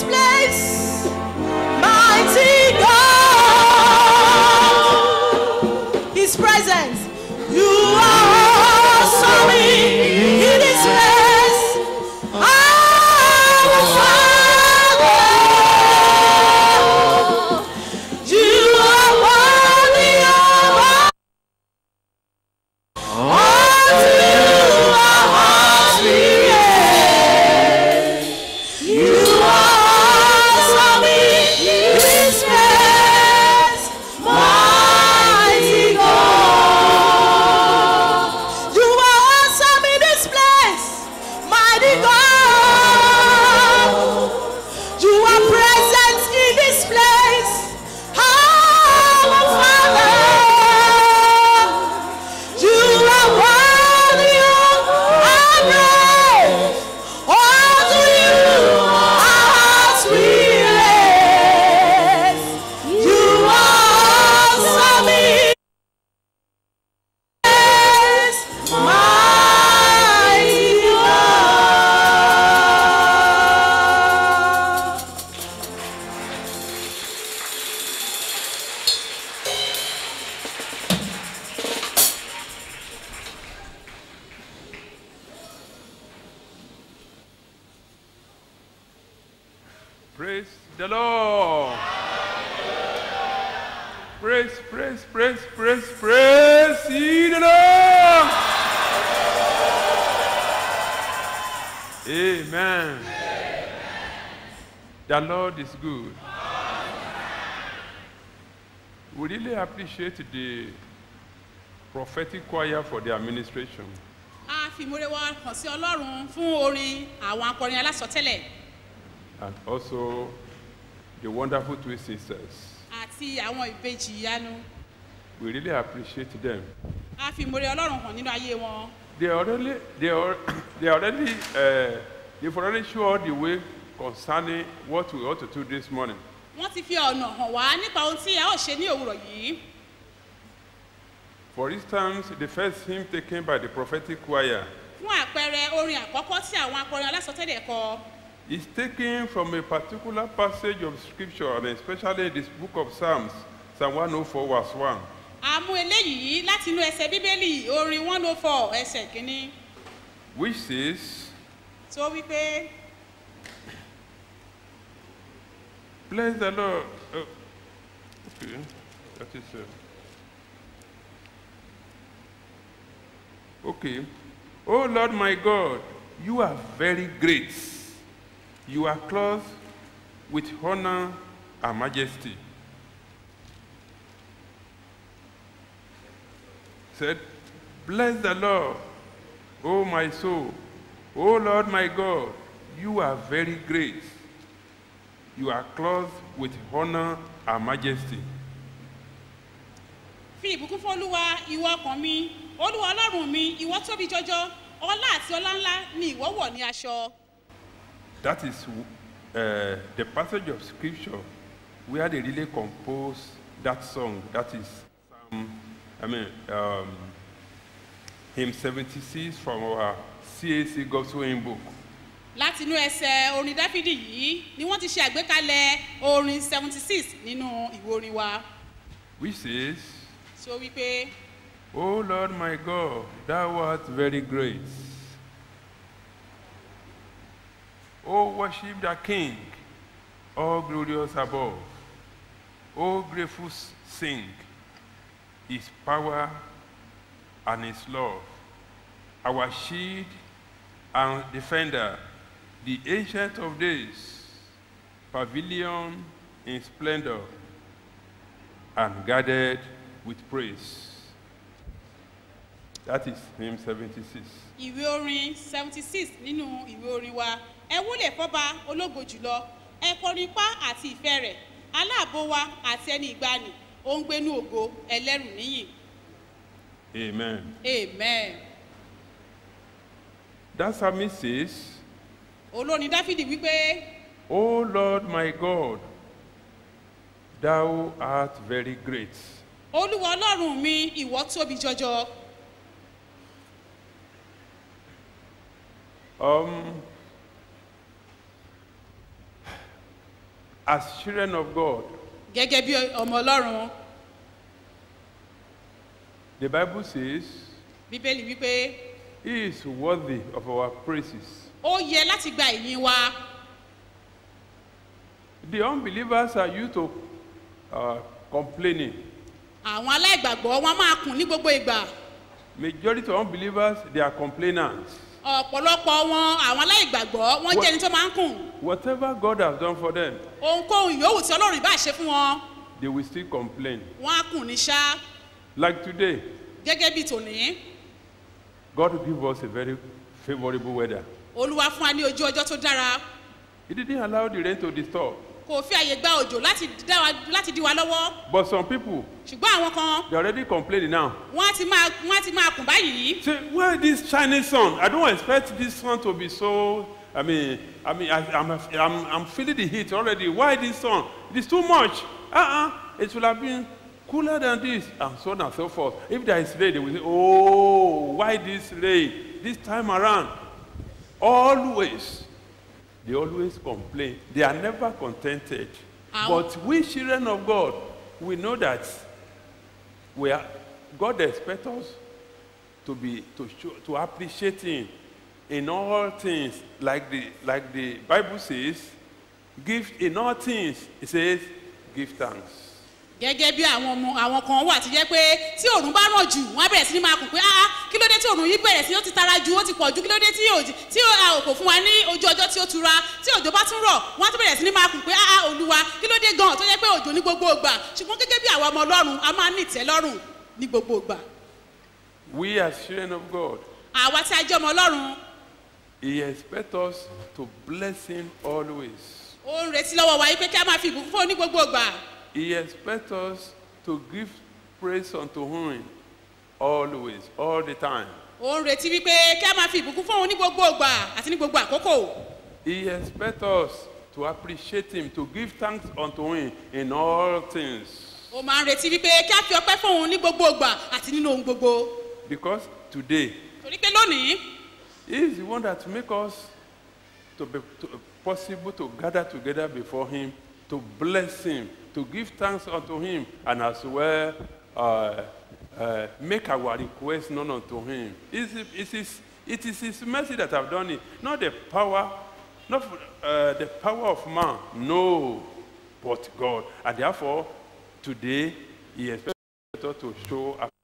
this place, mighty God. His presence, you are awesome in this place. Our Father, you are worthy of our unto you our hearts we raise. You are awesome in this place, mighty God. You are awesome in this place, mighty God. You are present in this place, our Father. You are worthy of our praise. Unto you our hearts we raise. You are awesome in this mighty God. Praise the Lord. Praise, praise, praise, praise, praise ye the Lord. Amen. The Lord is good. We really appreciate the prophetic choir for their administration. A fi ìmoore wa hàn sí Ọlọ́run fún orin àwọn akọrin alásọtẹ́lẹ̀ And also the wonderful twin sisters. àti àwọn ìbejì ìyanu. We really appreciate them. A fi ìmoore Ọlọ́run hàn nínú ayé wọn. They already, they are, they already, uh, they've already showed the way concerning what we ought to do this morning. Wọ́n ti fi ọ̀nà hàn wá nípa ohun tí a ó ṣe ní òwúrọ̀ yìí. For instance, the first hymn taken by the prophetic choir Fún àpẹẹrẹ orin àkọ́kọ́ tí àwọn akọrin alásọtẹ́lẹ̀ kọ. is taken from a particular passage of scripture, and especially this book of Psalms, Psalm one oh four verse one. A mú eléyìí láti inú ẹsẹ̀ Bíbélì orin one oh four ẹsẹ̀ kìíní. Which says, Tó wí pé bless the Lord. Oh, okay, that is uh, okay. Oh Lord my God, you are very great. You are clothed with honor and majesty. Said, bless the Lord, O my soul. O Lord my God, you are very great. You are clothed with honor and majesty. Fi ìbùkún fún Olúwa ìwọ ọkàn mi, Olúwa Ọlọ́run mi, ìwọ tóbi jọjọ, ọlá àti ọlá ńlá ni ìwọ wọ̀ ní aṣọ. That is uh, the passage of scripture where they really compose that song. That is, um, I mean, um, hymn seventy-six from our C A C Gospel Hymn Book. Láti inú ẹsẹ̀ orin Dáfídì yìí ni wọ́n ti ṣe àgbékalẹ̀ orin seventy six nínú ìwé orin wa. Which says, Tí ó wí pé, O Lord my God, thou art very great. O worship the King, all glorious above. O grateful sing his power and his love. Our shield and defender, the ancient of days, pavilion in splendor, and guarded with praise. That is hymn seventy-six. ìwé orin seventy six nínú ìwé orin wa. Ẹ wólẹ̀ fọ́ba ológo jùlọ, ẹ kọrin ipá àti ìfẹ́ rẹ̀, aláàbò wa àti ẹni ìgbàanì, ó ń gbénú ògo ẹlẹ́rù níyìn. Amen. Amen. That psalmist says, Olórin Dáfídì wípé, O Lord my God, thou art very great. Olúwa Ọlọ́run mi, ìwọ tóbi jọjọ. Um, as children of God, gẹ́gẹ́ bí ọmọ ọlọ́run the Bible says bíbélì wípé he is worthy of our praises. ó yẹ láti gba ìyìn wa. The unbelievers are used to uh, complaining. àwọn aláìgbàgbọ́ wọn máa kùn ní gbogbo ìgbà. Majority of unbelievers, they are complainants. ọ̀pọ̀lọpọ̀ wọn àwọn aláìgbàgbọ́ wọ́n jẹ́ ẹni tó máa ń kùn. Whatever God has done for them, ohunkóhun yòówù tí ọlọ́run ìbá ṣe fún wọn they will still complain. wọ́n á kùn ní ṣá. Like today, gẹ́gẹ́ bí tòní God give us a very favorable weather. olúwa fún wa ní ojú ọjọ́ tó dára. He didn't allow the rain to disturb. kò fi àyè gba òjò láti dá wa láti dí wa lọ́wọ́. But some people, ṣùgbọ́n àwọn kan they already complaining now. wọ́n á ti máa wọ́n á ti máa kùn báyìí. Say, why this Chinese sun? I don't expect this sun to be so. I mean, I mean, I, I'm, I'm, I'm feeling the heat already. Why this sun? It is too much. Uh-uh. It should have been cooler than this, and so on and so forth. If there is rain, they will say, oh, why this rain? This time around, always, they always complain. They are never contented. Ow. But we children of God, we know that we are, God expects us to be to show, to appreciate Him in all things, like the like the Bible says, give in all things. It says, give thanks. gẹ́gẹ́ bí àwọn ọmọ àwọn kan wà tí jẹ́ pé tí òòrùn bá ràn jù wọ́n á bẹ̀rẹ̀ sí ní máa kùn pé ah kí ló dé tí òòrùn yìí bẹ̀rẹ̀ sí ó ti tara ju ó ti pọ̀ ju kí ló dé tí òjì tí a ò kò fún wa ní ojú ọjọ́ tí ó tura tí òjò bá tún rọ̀ wọ́n á tún bẹ̀rẹ̀ sí ní máa kùn pé ah olúwa kí ló dé gan tó jẹ́ pé òjò ní gbogbo ìgbà ṣùgbọ́n gẹ́gẹ́ bí àwọn ọmọ ọlọ́run a máa ní ìtẹ́lọ́rùn ní gbogbo ìgbà. We as children of God, àwa tí a jẹ́ ọmọ ọlọ́run He expects us to bless Him always. ó ń retí lọ́wọ́ wa yìí pé kí a máa fi ìbùkún fún ní gbogbo ìgbà. He expects us to give praise unto Him always, all the time. ó ń retí wípé kí a máa fi ìbùkún fún ní gbogbo ìgbà àti ní gbogbo àkókò. He expects us to appreciate Him, to give thanks unto Him in all things. ó máa ń retí wípé kí a fi ọpẹ́ fún òun ní gbogbo ìgbà àti nínú ohun gbogbo. Because today, torí pé lónìí He is the one that makes us to be to, possible to gather together before Him, to bless Him, to give thanks unto Him, and as well uh, uh, make our request known unto Him. It is, it, is, it is His mercy that have done it, not the power, not uh, the power of man, no, but God. And therefore, today, He expects us to show up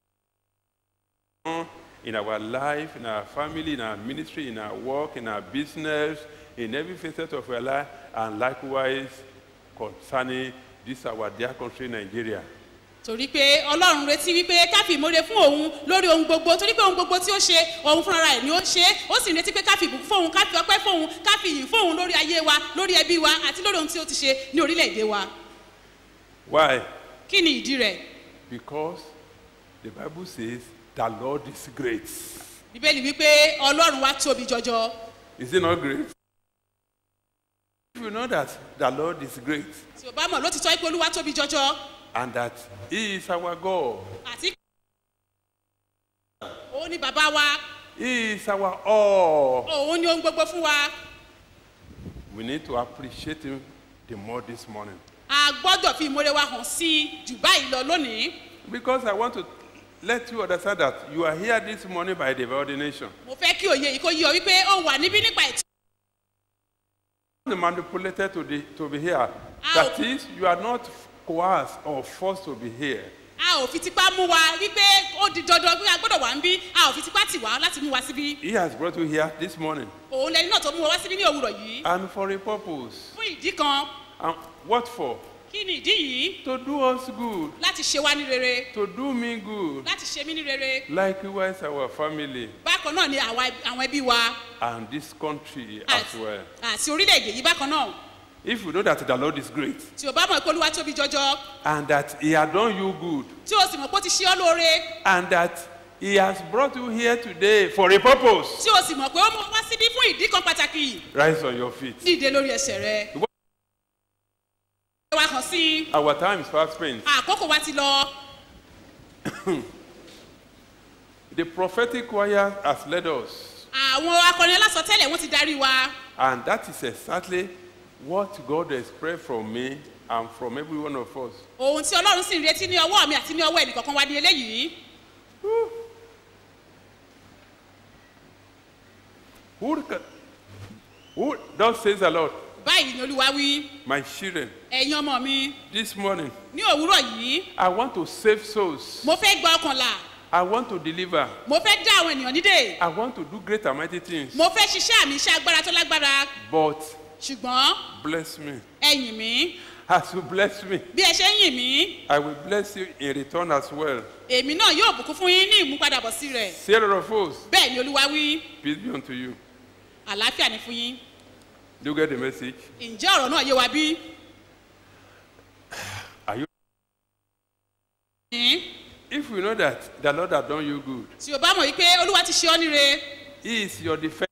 in our life, in our family, in our ministry, in our work, in our business, in every facet of our life, and likewise concerning this our dear country, Nigeria. torí pé ọlọ́run retí wípé ká fi ìmoore fún òun lórí ohun gbogbo torí pé ohun gbogbo tí ó ṣe òun fúnra ẹ̀ ni ó ṣe ó sì retí pé ká fi ìbùkún fún òun ká fi ọpẹ́ fún òun ká fi ìyìn fún òun lórí ayé wa lórí ẹbí wa àti lórí ohun tí ó ti ṣe ní orílẹ̀-èdè wa. Why? kí ni ìdí rẹ̀? Because the Bible says the Lord is great. bíbélì wípé ọlọ́run wa tóbi jọjọ. Is it not great? If you know that the Lord is great tí o bá mọ̀ lótìtọ́ pé olúwa tóbi jọjọ and that He is our God, àti òun ni bàbá wa He is our all, òun ni ohun gbogbo fún wa. we need to appreciate Him the more this morning. a gbọ́dọ̀ fi ìmoore wa hàn sí i jù báyìí lọ lónìí. Because I want to let you understand that you are here this morning by the ordination. mo fẹ́ kí òye yìí kó yí ọ wípé ó wà níbí nípa ètò. Manipulated to, the, to be here. That is, you are not coerced or forced to be here. a ò fi tipá mú wa wípé ó di dandan pé a gbọ́dọ̀ wà ń bí a ò fi tipá tì wá láti mú wa síbí. He has brought you here this morning. òun lẹni náà tó mú wa wá síbí ní òwúrọ̀ yìí. And for a purpose. fún ìdí kan. And what for? kí ni ìdí yìí? To do us good. láti ṣe wá ní rere. To do me good. láti ṣe mí ní rere. Likewise our family. bákan náà ni àwa- àwọn ẹbí wa. And this country as well. àti orílẹ̀-èdè yìí bákan náà. If you know that the Lord is great. tí o bá mọ̀ pé olúwa tóbi jọjọ. And that He has done you good. tí o sì mọ̀ pé ó ti ṣe ọ́ lóore. And that He has brought you here today for a purpose. tí o sì mọ̀ pé ó mú ọ wá síbí fún ìdí kan pàtàkì. Rise on your feet. dìde lórí ẹsẹ̀ rẹ. wa kàn sí. Our time is fast spent. àkókò wa ti lọ. The prophetic choir has led us. àwọn akọrin alásọtẹ́lẹ̀ wọ́n ti darí wa. And that is exactly what God expects from me and from every one of us. ohun tí ọlọ́run sì ń retí ní ọwọ́ mi àti ní ọwọ́ ẹnìkọ̀ọ̀kan wa ní eléyìí. Who, ca- who thus says the Lord, báyìí ni olúwa wí. my children, ẹ̀yin ọmọ mi this morning, ní òwúrọ̀ yìí I want to save souls. mo fẹ́ gba ọkàn là. I want to deliver. mo fẹ́ dá àwọn ènìyàn nídè. I want to do great and mighty things. mo fẹ́ ṣiṣẹ́ àmì iṣẹ́ agbára tó lágbára. But ṣùgbọ́n bless me. ẹ̀yìn mi As you bless me, bí ẹ ṣe ń yìn mí I will bless you in return as well. èmi náà yóò bùkún fún yín ní ìmúpadàbọ̀sí rẹ̀. Sailor of hosts, bẹ́ẹ̀ ni olúwa wí. peace be unto you. àlàáfíà ni fún yín. Do you get the message? ǹjẹ́ ọ̀rọ̀ náà yé wa bí? Are you? Ní, If you know that the Lord has done you good, tí o bá mọ̀ wípé olúwa ti ṣe ọ́ níre. He is your defense.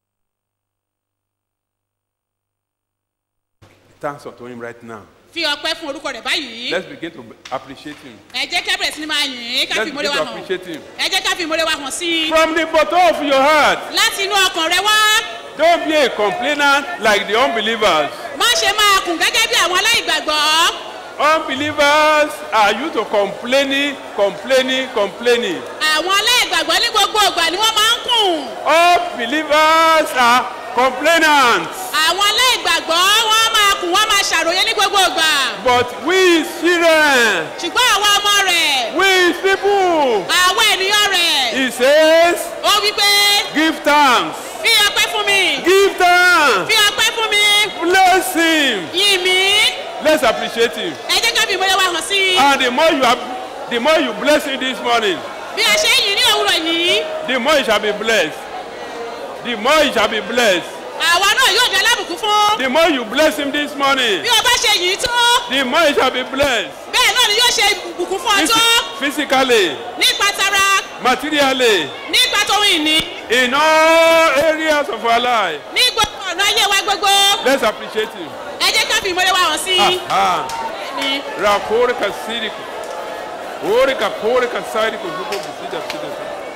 Thanks unto Him right now. fi ọpẹ́ fún orúkọ rẹ̀ báyìí. Let's begin to appreciate Him. ẹ jẹ́ ká bẹ̀rẹ̀ sí ni máa yìn ín ká Let's fi begin ìmọ̀lẹ́ wa to hàn. appreciate Him. ẹ jẹ́ ká fi ìmọ̀lẹ́ wa hàn sí i. From the bottom of your heart, láti inú ọkàn rẹ wá. don't be a complainer like the unbelievers. má ṣe máa kùn gẹ́gẹ́ bí àwọn aláìgbàgbọ́. Unbelievers are used to complaining, complaining, complaining. àwọn aláìgbàgbọ́ ní gbogbo ìgbà ni wọ́n máa ń kùn. Unbelievers are complainants. àwọn aláìgbàgbọ́ wọ́n máa kùn wọ́n máa ṣàròyé ní gbogbo ìgbà. But we his children, ṣùgbọ́n àwọn ọmọ rẹ̀. we his people, àwọn ènìyàn rẹ̀. he says, ó wí pé. give thanks, fi ọpẹ́ fún mi. give thanks, fi ọpẹ́ fún mi. bless him. yìn mí. Let's appreciate him. ẹ jẹ́ ká fi ìmọ̀lẹ́ wa hàn sí i. And the more you have, the more you bless him this morning, bí a ṣe ń yìn ní òwúrọ̀ yìí. the more he shall be blessed. The more he shall be blessed. àwa náà yóò jẹ́ alábùkún fún. The more you bless him this morning, bí o bá ṣe yìí tó. the more he shall be blessed. bẹ́ẹ̀ náà ni yóò ṣe bùkún fún ọ tó. Phys- physically, nípa tara. materially, nípa tòun ìní. in all areas of our life. ní gbogbo ọ̀nà ayé wa gbogbo. Let's appreciate him. ẹ jẹ́ ká fi ìmọ̀lẹ́ wa hàn sí i. Aha. Ni. Rakore kasiriko. Ore ka kore ka sariko zuko bisida bisida.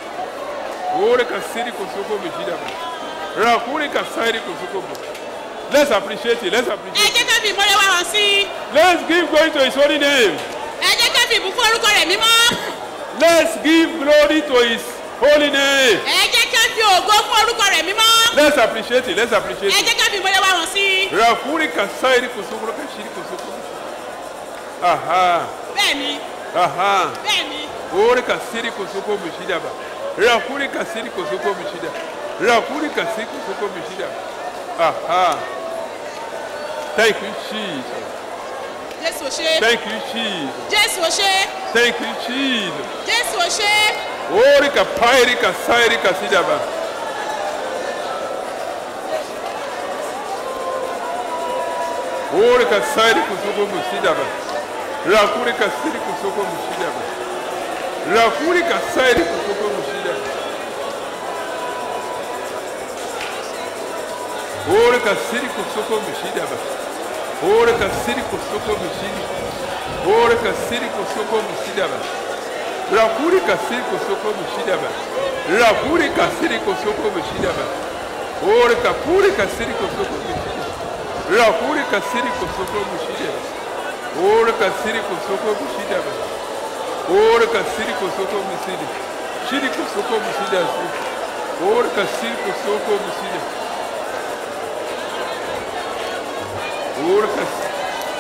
Ore ka siriko zuko bisida. Rakore ka sariko zuko. Let's appreciate it. Let's ẹ appreciate jẹ́ it. ká fi ìmọ̀lẹ́ wa hàn sí i. Let's give glory to his holy name. ẹ jẹ́ ká fi ìbùkún orúkọ rẹ̀ mímọ́. Let's give glory to his holy name. ẹ jẹ́ ká fi ògo fún orúkọ rẹ̀ mímọ́. Let's appreciate it. Let's appreciate ẹ it. jẹ́ ká fi ìmọ̀lẹ́ wa hàn sí i. Rakore ka sariko zuko ka shiriko zuko. Aha. bẹ́ẹ̀ni Aha. bẹ́ẹ̀ni. Ore kasiri kosoko mishida ba. Rakuri kasiri kosoko mishida. Rakuri kasiri kosoko mishida. Aha. Thank you, Jesus. jésù ò ṣe. Thank you, Jesus. jésù ò ṣe. Thank you, Jesus. jésù ò ṣe. Ore kapairi kasairi kasida ba. Ore kasairi kosoko mishida ba. Rakuri kasiri kosoko mishida ba. Rakuri kasairi kosoko mishida ba. Ore kasiri kosoko mishida ba. Ore kasiri kosoko mishida. Ore kasiri kosoko mishida ba. Rakuri kasiri kosoko mishida ba. Rakuri kasiri kosoko mishida ba. Ore kapuri kasiri kosoko mishida. Rakuri kasiri kosoko mishida. Ore kasiri kosoko mishida ba. Ore kasiri kosoko mishida. Shiri kosoko mishida. Ore kasiri kosoko mishida. Ore kasiri.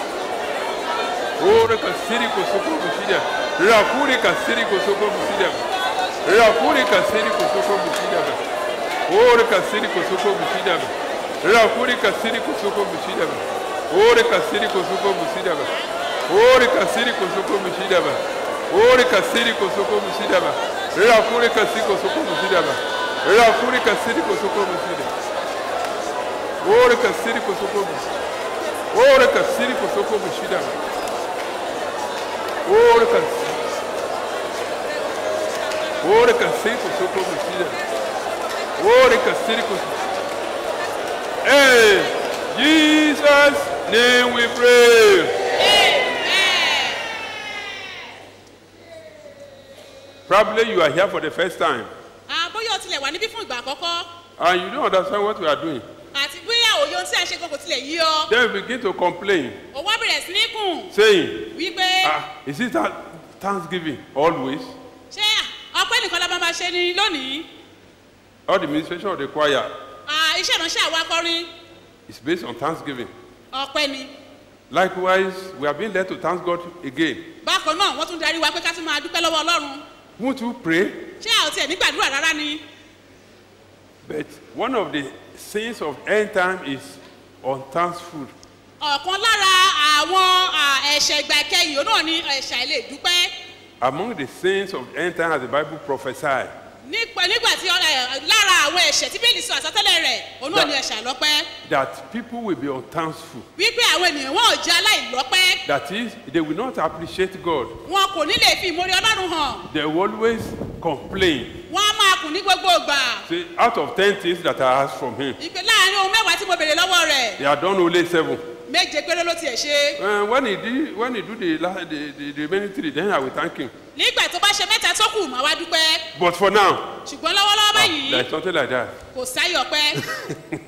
Ore kasiri kosoko mishida. Rakuri kasiri kosoko mishida. Rakuri kasiri kosoko mishida. Ore kasiri kosoko mishida. Rakuri kasiri kosoko mishida. Ore kasiri kosoko mishida. Ore kasiri kosoko mishida. Ore kasiri kosoko mishida. Rakuri kasiri kosoko mishida. Rakuri kasiri kosoko mishida. Ore kasiri kosoko mishida. Ore kasiri kosoko mishida. Ore kasiri. Ore kasiri kosoko mishida. Ore kasiri kosoko. Hey, Jesus' name we pray. Probably you are here for the first time àbóyá o tilẹ̀ wà níbí fún ìgbà àkọ́kọ́. and you don't understand what we are doing. àti bóyá ò òye ohun tí a ṣe gan kò tilẹ̀ yí ọ. Then we begin to complain, òun wá bẹ̀rẹ̀ sí ní kùn saying, wípé ah, is it that Thanksgiving always? ṣé ọpẹ́ nìkan la máa ma ṣe ni lónìí. All the administration of the choir Ah, iṣẹ́ ìránṣẹ́ àwa akọrin is based on Thanksgiving. ọpẹ́ ni. Likewise, we are being led to thank God again. bákan náà wọ́n tún darí wa pé ká tún máa dúpẹ́ lọ́wọ́ ọlọ́run. Won't you pray? ṣé a ò tiẹ̀ nígbàdúrà rárá ni. But one of the sins of end time is unthankful. ọ̀kan lára àwọn ah, ẹ̀ṣẹ̀ ìgbà ìkẹyìn òun náà ni ẹ̀ṣẹ̀ àìlè dúpẹ́. Among the sins of end time, as the Bible prophesied, nípa nígbà tí ọ- lára àwọn ẹ̀ṣẹ̀ tí bẹ́ẹ̀ni sọ àsọtẹ́lẹ̀ rẹ̀ òun náà ni ẹ̀ṣẹ̀ àìlọ́pẹ́. that people will be unthankful. wípé àwọn ènìyàn wọn ò jẹ́ aláìlọ́pẹ́. That is, they will not appreciate God. wọn kò ní lè fi ìmoore ọlọ́run hàn. They will always complain. wọ́n á máa kùn ní gbogbo ìgbà. Say, out of ten things that I asked from him, ìpè láàrin ohun mẹ́wàá tí mo béèrè lọ́wọ́ rẹ̀ he had done only seven. méje péré ló tiẹ̀ ṣe. Uh, when he did, when he do the, la- the, the, the remaining three, then I will thank him. nígbà tó bá ṣe mẹ́ta tó kù màá wá dúpẹ́. But for now, ṣùgbọ́n lọ́wọ́lọ́wọ́ báyìí there is something like that. kò sáyọ̀ pẹ́.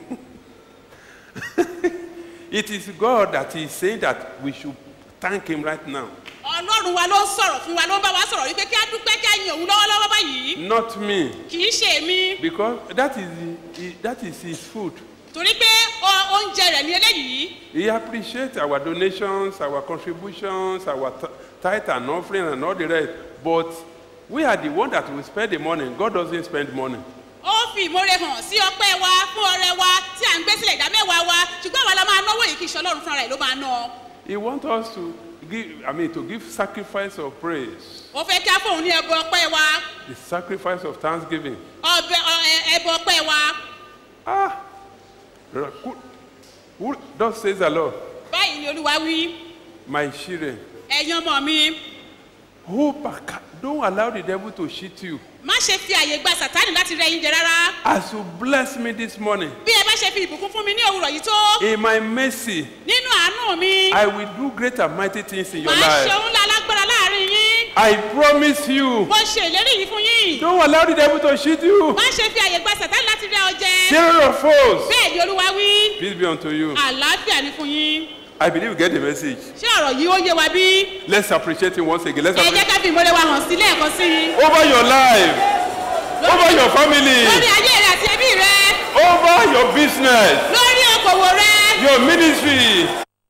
It is God that is saying that we should thank him right now. ọlọ́run wa ló ń sọ̀rọ̀ fún wa ló ń bá wa sọ̀rọ̀ wípé kí á dúpẹ́ kí á yin òun lọ́wọ́lọ́wọ́ báyìí. Not me. kì í ṣe èmi Because that is, the, that is his food. torí pé ọ- oúnjẹ rẹ̀ ní eléyìí. He appreciates our donations, our contributions, our t- tithe and offering and all the rest. But we are the one that will spend the money. God doesn't spend money. ó fi ìmoore hàn sí ọpẹ́ wa fún ọrẹ wa tí à ń gbé sílẹ̀ ìdá mẹ́wàá wa ṣùgbọ́n àwa la máa náwó yìí kì í ṣe ọlọ́run fúnra rẹ̀ ló máa ná. He wants us to give, I mean, to give sacrifice of praise, ó fẹ́ kí á fóun ní ẹbọ ọpẹ́ wa the sacrifice of thanksgiving. ọbẹ̀ ọ- ẹ- ẹbọ ọpẹ́ wa. Ah, who, who, thus says the Lord, báyìí ni olúwa wí my children, ẹ̀yin ọmọ mi who back, don't allow the devil to cheat you. má ṣe fi àyè gba sàtánì láti rẹ yín jẹ rárá. As you bless me this morning, bí ẹ bá ṣe fi ìbùkún fún mi ní òwúrọ̀ yìí tó in my mercy, nínú àánú mi I will do great and mighty things in your màá ṣe life. òun ńlá alágbára láàrin yín. I promise you. mo ṣe ìlérí yìí fún yín. Don't allow the devil to cheat you. má ṣe fi àyè gba sàtánì láti rẹ ọ jẹ. Zero of foes. bẹ́ẹ̀ ni olúwa wí. Peace be unto you. àlàáfíà ni fún yín. I believe you get the message. ṣé ọ̀rọ̀ yìí ó yé wa bí? Let's appreciate him once again. Let's ẹ jẹ́ appreciate ká fi ìmoore wa hàn sí lẹ́ẹ̀kan sí i. over your life, over your family, lórí ayé rẹ àti ẹbí rẹ over your business, lórí okòwò rẹ your ministry,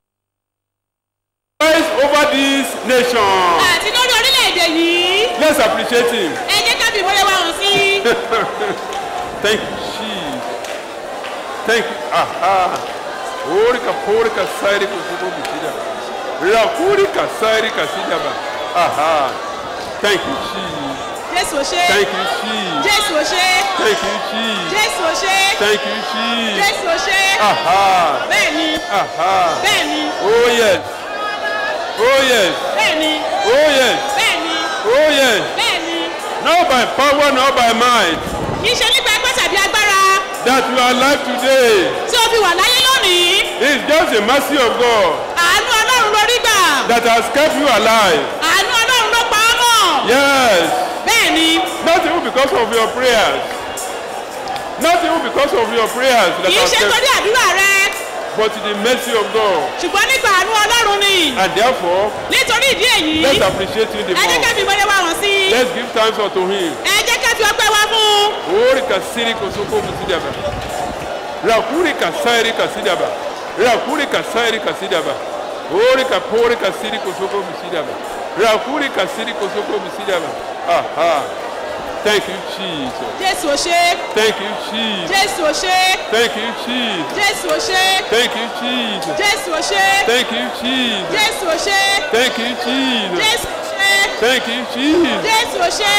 Christ over this nation. àti lórí orílẹ̀-èdè yìí. Let's appreciate him. ẹ jẹ́ ká fi ìmoore wa hàn sí i. Thank you, Jesus. Thank you. Aha. Orika porika sairi kusuko bisida. La kurika sairi kasida ba. Aha. Thank you, Jesus. jésù ò ṣe. Thank you, Jesus. jésù ò ṣe. Thank you, Jesus. jésù ò ṣe. Thank you, Jesus. jésù ò ṣe. Aha. bẹ́ẹ̀ ni. Aha. bẹ́ẹ̀ ni. Oh yes. Oh yes. bẹ́ẹ̀ ni. Oh yes. bẹ́ẹ̀ ni. Oh yes. bẹ́ẹ̀ ni. Not by power, not by might. kì í ṣe nípa ẹgbẹ́ tàbí agbára That you are alive today. tí o fi wà láyé lónìí. It's just the mercy of God àánú ọlọ́run ló rí gbà. that has kept you alive. àánú ọlọ́run ló pa á mọ̀. Yes. bẹ́ẹ̀ ni. Not even because of your prayers. Not even because of your prayers that kì í has ṣe torí kept, àdúrà rẹ but the mercy of God. ṣùgbọ́n nípa àánú ọlọ́run ni. And therefore, nítorí ìdí èyí let's appreciate him the ẹ jẹ́ ká more. fi ìmoore wa hàn sí i. Let's give thanks unto him. ẹ jẹ́ ká fi ọpẹ́ wa fún un. Orika siri kosoko musidaba. Rakurika sairi kasidaba. Rakurika sairi kasidaba. Orika porika siri kosoko musidaba. Rakurika siri kosoko musidaba. Aha. Thank you, Jesus. jésù ò ṣe. Thank you, Jesus. jésù ò ṣe. Thank you, Jesus. jésù ò ṣe. Thank you, Jesus. jésù ò ṣe. Thank you, Jesus. jésù ò ṣe. Thank you, Jesus. jésù ò ṣe. Thank you, Jesus. jésù ò ṣe.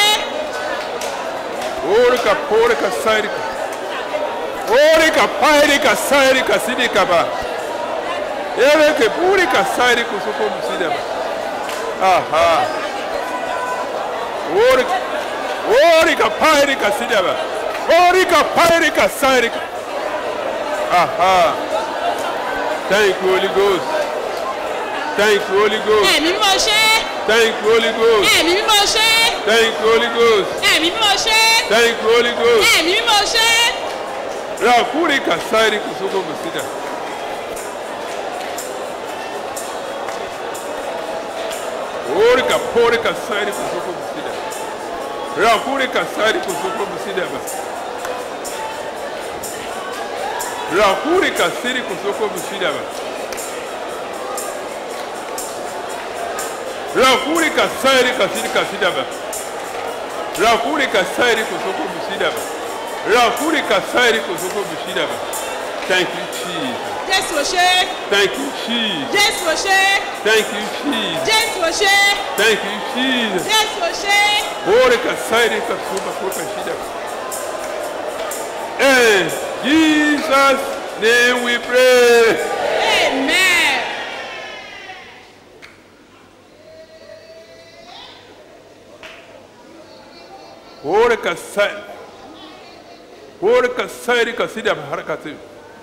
Orika porika sairika. Orika pairika sairika sidikaba. Ereke purika sairika soko musidaba. Aha. Orika Orika pairika sidaba. Orika pairika sairika. Aha. Thank you, Holy Ghost. Thank you, Holy Ghost. ẹ̀mí mímọ́ ṣe. Thank you, Holy Ghost. ẹ̀mí mímọ́ ṣe. Thank you, Holy Ghost. ẹ̀mí mímọ́ ṣe. Thank you, Holy Ghost. ẹ̀mí mímọ́ ṣe. Rakuri kasairi kusoko busida. Orika pori kasairi kusoko busida. Rakuri kasairi kusoko busida ba. Rakuri kasiri kusoko busida ba. Rakuri kasairi kasiri kasida ba. Rakuri kasairi kusoko busida ba. Rakuri kasairi kusoko busida ba. Thank you, Jesus. Jésù ò ṣe. Thank you, Jesus. Jésù ò ṣe. Thank you, Jesus. Jésù ò ṣe. Thank you, Jesus. Jésù ò ṣe. Ore kasairi kasuba kuka shida. In Jesus' name we pray. Amen. Ore kasairi. Ore kasairi kasida harakati.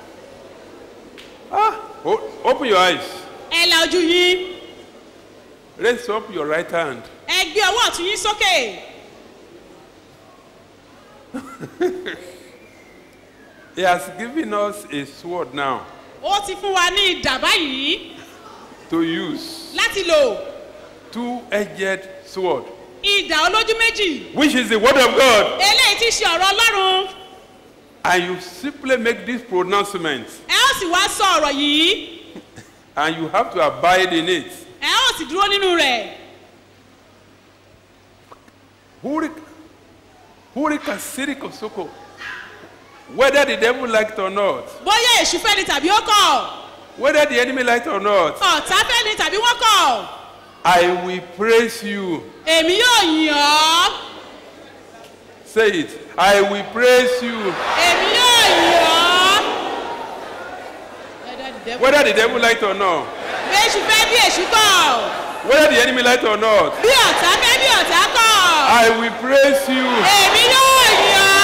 Ah, o- open your eyes. Ẹ la ojú yín. Raise up your right hand. Ẹ gbé ọwọ́ ọ̀tún yín sókè. He has given us a sword now Ó ti fún wa ní idà báyìí to use. láti lò. Two-edged sword, Idà olójú méjì. which is the word of God. Eléyìí ti ṣe ọ̀rọ̀ Ọlọ́run. And you simply make this pronouncement, Ẹ ó sì wá sọ ọ̀rọ̀ yìí. and you have to abide in it. Ẹ ó sì dúró nínú rẹ̀. Hurika, hurika siriko soko. Whether the devil liked it or not, Bóyá èṣù fẹ́ ni tàbí ó kọ̀. whether the enemy liked it or not, Ọ̀tá fẹ́ ni tàbí wọ́n kọ̀. I will praise you. Èmi yóò yìn ọ́. Say it. I will praise you. Èmi yóò yìn ọ́. Whether the devil liked it or not, Bí èṣù fẹ́ bí èṣù kọ̀. whether the enemy liked it or not, Bí ọ̀tá fẹ́ bí ọ̀tá kọ̀. I will praise you. Èmi yóò yìn ọ́.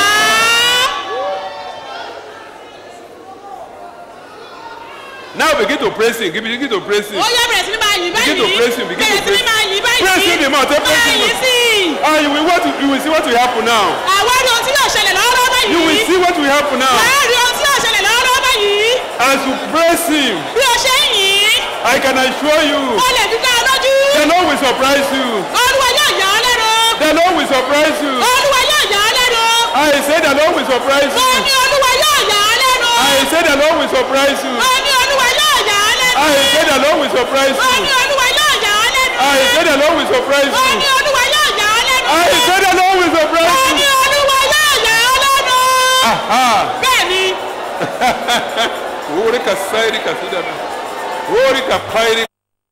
Now begin to praise him. Begin to praise him. Ó yá bẹ̀rẹ̀ sí ní máa yìn báyìí. Begin to praise him. Begin to Bẹ̀rẹ̀ sí praise ní máa yìn báyìí. Praise him the more. Praise Máa him. yìn sí i. Ah, you will, what, you will see what will happen now. Àwa rí ohun tí yóò ṣẹlẹ̀ lọ́wọ́lọ́wọ́ báyìí. You will see what will happen now. Wàá rí ohun tí yóò ṣẹlẹ̀ lọ́wọ́lọ́wọ́ báyìí. As you praise him, Bí o ṣe ń yìn, I can assure you, ó lè fi dá ọ lójú. the Lord will surprise you. Olúwa yóò yà ọ́ lẹ́nu. The Lord will surprise you. Olúwa yóò yà ọ́ lẹ́nu. I say the Lord will surprise Mo you. ní Olúwa yóò yà ọ́ lẹ́nu. I say the Lord will surprise you. Mo ní Olúwa yóò yà ọ́ lẹ́nu. I say the Lord will surprise Mo ní you. Olúwa yóò yà ọ́ lẹ́nu. I say the Lord will surprise Mo ní you. Olúwa yóò yà ọ́ lẹ́nu. I say the Lord will Mo surprise ní you. Olúwa yóò yà ọ́ lẹ́nu. Aha. Bẹ́ẹ̀ni, Ori kasairi kasidana. Ori kapairi.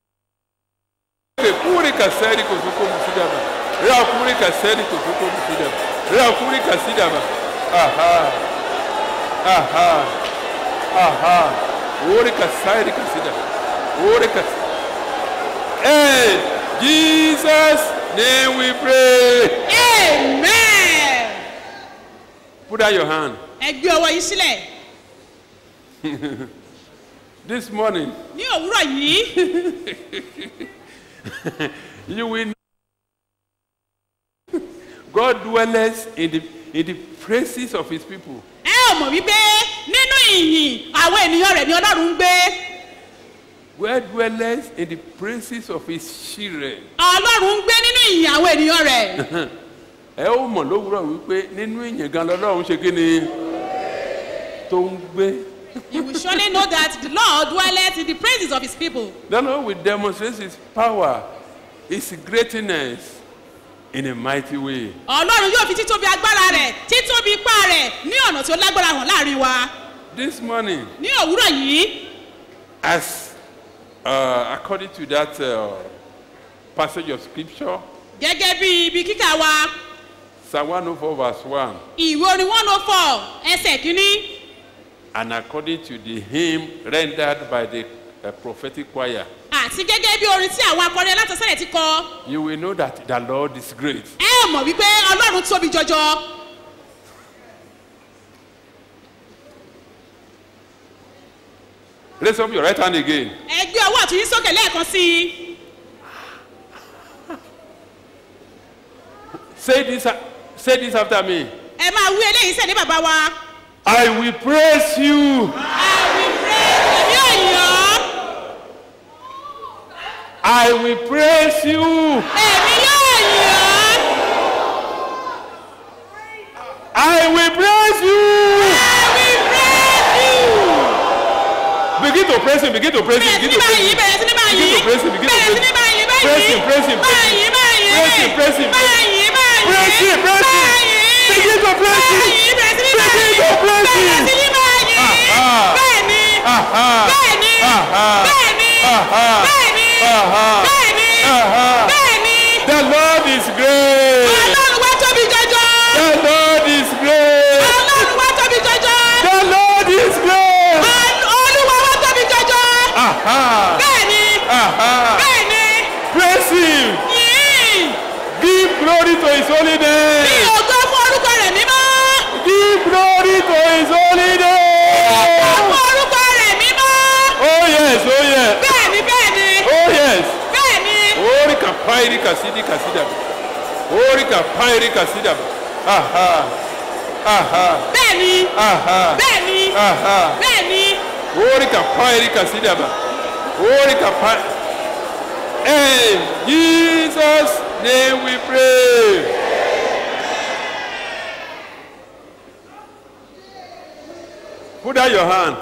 Kuri kasairi kuzuko musidana. Ria kuri kasairi kuzuko musidana. Ria kuri kasidana. Aha. Aha. Aha. Ori kasairi kasidana. Ori kas. Hey, Jesus' name we pray. amen. Put out your hand. Ẹ gbé ọwọ́ yìí sílẹ̀. This morning, Ní òwúrọ̀ yìí, you will know God dwells in the, in the praises of his people. ẹ ò mọ̀ wípé nínú ìyìn àwọn ènìyàn rẹ̀ ni Ọlọ́run ń gbé. God dwells in the praises of his children. Ọlọ́run ń gbé nínú ìyìn àwọn ènìyàn rẹ̀. Ẹ ó mọ̀ lówùúrọ̀ wípé nínú ìyìn gan lọ́lọ́run ṣe kí ni tó ń gbé. You will surely know that the Lord dwelleth in the praises of his people. The Lord will demonstrate his power, his greatness in a mighty way. Ọlọ́run yóò fi títóbi agbára rẹ̀, títóbi ipá rẹ̀ ní ọ̀nà tí ó lágbára hàn láàrin wa. This morning, Ní òwúrọ̀ yìí, as uh, according to that uh, passage of scripture, gẹ́gẹ́ bí ibi kíkà wa, Psalm one oh four verse one, ìwé orin one oh four ẹsẹ̀ kínní, and according to the hymn rendered by the uh, prophetic choir, àti gẹ́gẹ́ bí orin tí àwọn akọrin alátọ́sẹ̀lẹ̀ ti kọ, you will know that the Lord is great. ẹ ò mọ̀ wípé Ọlọ́run tóbi jọjọ. Raise up your right hand again. Ẹ gbé ọwọ́ ọ̀tún yín sókè lẹ́ẹ̀kan sí i. Say this, say this after me. Ẹ máa wí eléyìí sẹ́ni bàbá wa. I will praise you. I will praise you. I will praise you. Begin to praise him, begin to praise him, begin to praise him. Begin to praise him, begin to praise him. Praise him, praise him, praise him. Praise him, praise him. Praise him, praise him. Begin to praise him. Begin to praise him. Aha. Aha. Aha. Aha. Aha. Aha. The Lord is great. The Lord is great. The Lord is great. Aha. Aha. Praise him. Give glory to his holy name. Give glory to his holy name. Oh yes, oh yes. Oh yes. Orika pairi kasidi kasida. Orika pairi kasida. Aha. Aha. Bẹ́ẹ̀ni. Aha. Bẹ́ẹ̀ni. Aha. Bẹ́ẹ̀ni. Orika pairi kasida. Orika pairi. In Jesus' name we pray. Put out your hand.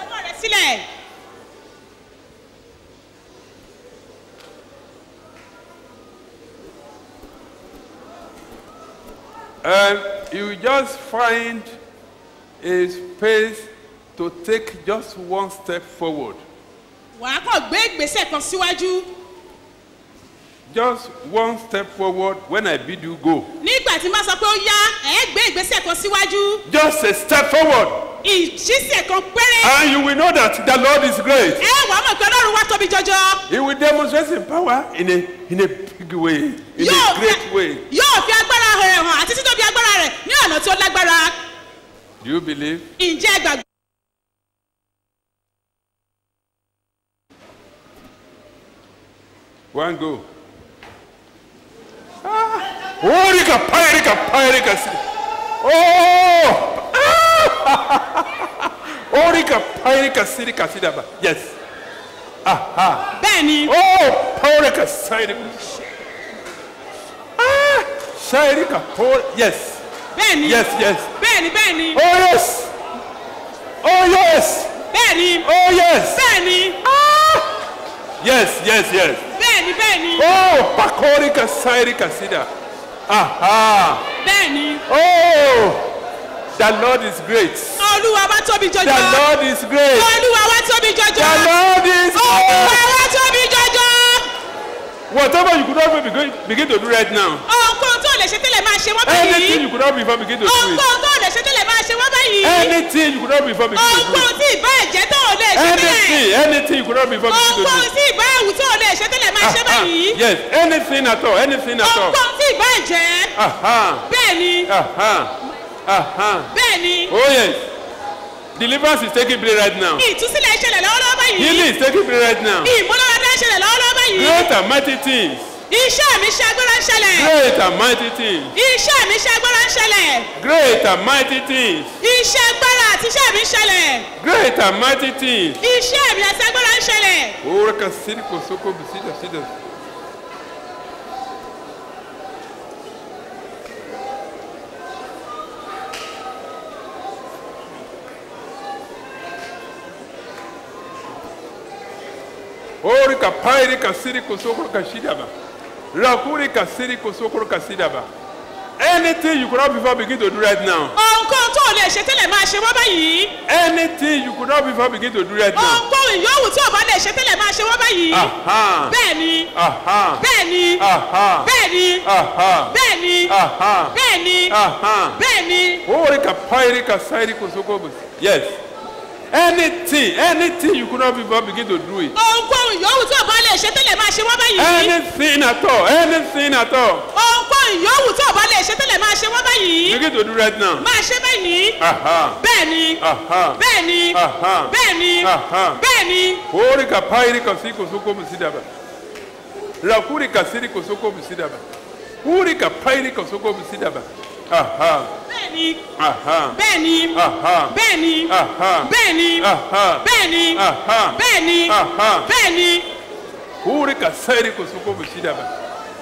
And you just find a space to take just one step forward. Wàá kàn gbé ìgbésẹ̀ kan síwájú. Just one step forward when I bid you go. Nígbà tí máa sọ pé ó yá, ẹ gbé ìgbésẹ̀ kan síwájú. Just a step forward. Ìṣísẹ̀ kan péré. And you will know that the Lord is great. Ẹ wàá mọ̀ pé Ọlọ́run wá tóbi jọjọ. He will demonstrate his power in a in a big way, in a great way. Yóò fi agbára rẹ̀ hàn àti títóbi agbára rẹ̀ ní ọ̀nà tí ó lágbára. Do you believe? Ǹjẹ́ ẹ gbàgbọ́? One go. Orika pairika pairika. Oh! Orika pairika sirika sidaba. Yes. Aha. Bẹ́ẹ̀ni. Oh, pairika sirika. Ah, sirika por. Yes. Bẹ́ẹ̀ni. Yes, yes. Bẹ́ẹ̀ni, bẹ́ẹ̀ni. Oh yes. Oh yes. Bẹ́ẹ̀ni. Oh yes. Bẹ́ẹ̀ni. Ah. Yes, yes, yes. Bẹ́ẹ̀ni, bẹ́ẹ̀ni. Oh, pakorika sirika sida. Aha. Bẹ́ẹ̀ni. Oh, the Lord is great. Olúwa wá tóbi jọjọ. The Lord is great. Olúwa wá tóbi jọjọ. The Lord is great. Olúwa wá tóbi jọjọ. Whatever you could not begin, begin to do right now. Ohunkóhun tó lè ṣe tẹ́lẹ̀ máa ṣe wọ́n báyìí. Anything you could not before begin to do it. Ohunkóhun tó lè ṣe tẹ́lẹ̀ máa ṣe wọ́n báyìí. Anything you could not before begin to do it. Ohunkóhun tí ìbá ẹ̀jẹ̀ tó lè ṣe tẹ́lẹ̀. Anything, anything you could not before begin to do it. Ohunkóhun tí ìbá ẹ̀wù tó lè ṣe tẹ́lẹ̀ máa ṣe báyìí. Yes, anything at all, anything at all. Ohunkóhun tí ìbá ẹ̀jẹ̀. Aha. Bẹ́ẹ̀ni. Aha. Aha. Bẹ́ẹ̀ni. Oh yes. Deliverance is taking place right now. Ìtúsílẹ̀ ìṣẹ̀lẹ̀ lọ́wọ́lọ́wọ́ báyìí. Healing is taking place right now. Ìmúlọ́wọ́dá ìṣẹ̀lẹ̀ lọ́wọ́lọ́wọ́ báyìí. Great and mighty things. Iṣẹ́ mi ṣe agbára ń ṣẹlẹ̀. Great and mighty things. Iṣẹ́ mi ṣe agbára ń ṣẹlẹ̀. Great and mighty things. Iṣẹ́ agbára àti iṣẹ́ mi ń ṣẹlẹ̀. Great and mighty things. Iṣẹ́ mi àti agbára ń ṣẹlẹ̀. Oraka siriko soko bisida sida. Orika pairika siriko soko kashidaba. Rakurika siriko soko kasidaba. Anything you could not before begin to do right now. Ohunkóhun tó lè ṣe tẹ́lẹ̀ máa ṣe wọ́n báyìí. Anything you could not before begin to do right now. Ohunkóhun yòówù tí o bá lè ṣe tẹ́lẹ̀ máa ṣe wọ́n báyìí. Aha. Bẹ́ẹ̀ni. Aha. Bẹ́ẹ̀ni. Aha. Bẹ́ẹ̀ni. Aha. Bẹ́ẹ̀ni. Aha. Bẹ́ẹ̀ni. Aha. Bẹ́ẹ̀ni. Orika pairika siriko soko bis. Yes. Anything, anything you could not before begin to do it. Ohunkóhun yòówù tí o bá lè ṣe tẹ́lẹ̀ máa ṣe wọ́n báyìí. Anything at all, anything at all. Ohunkóhun yòówù tí o bá lè ṣe tẹ́lẹ̀ máa ṣe wọ́n báyìí. Begin to do right now. Máa ṣe báyìí. Aha. Bẹ́ẹ̀ni. Aha. Bẹ́ẹ̀ni. Aha. Bẹ́ẹ̀ni. Aha. Bẹ́ẹ̀ni. Orika pairika siriko soko bisidaba. Rakurika siriko soko bisidaba. Urika pairika soko bisidaba. Aha. Bẹ́ẹ̀ni. Aha. Bẹ́ẹ̀ni. Aha. Bẹ́ẹ̀ni. Aha. Bẹ́ẹ̀ni. Aha. Bẹ́ẹ̀ni. Aha. Bẹ́ẹ̀ni. Aha. Bẹ́ẹ̀ni. Uri kasairi kusuko bushidaba.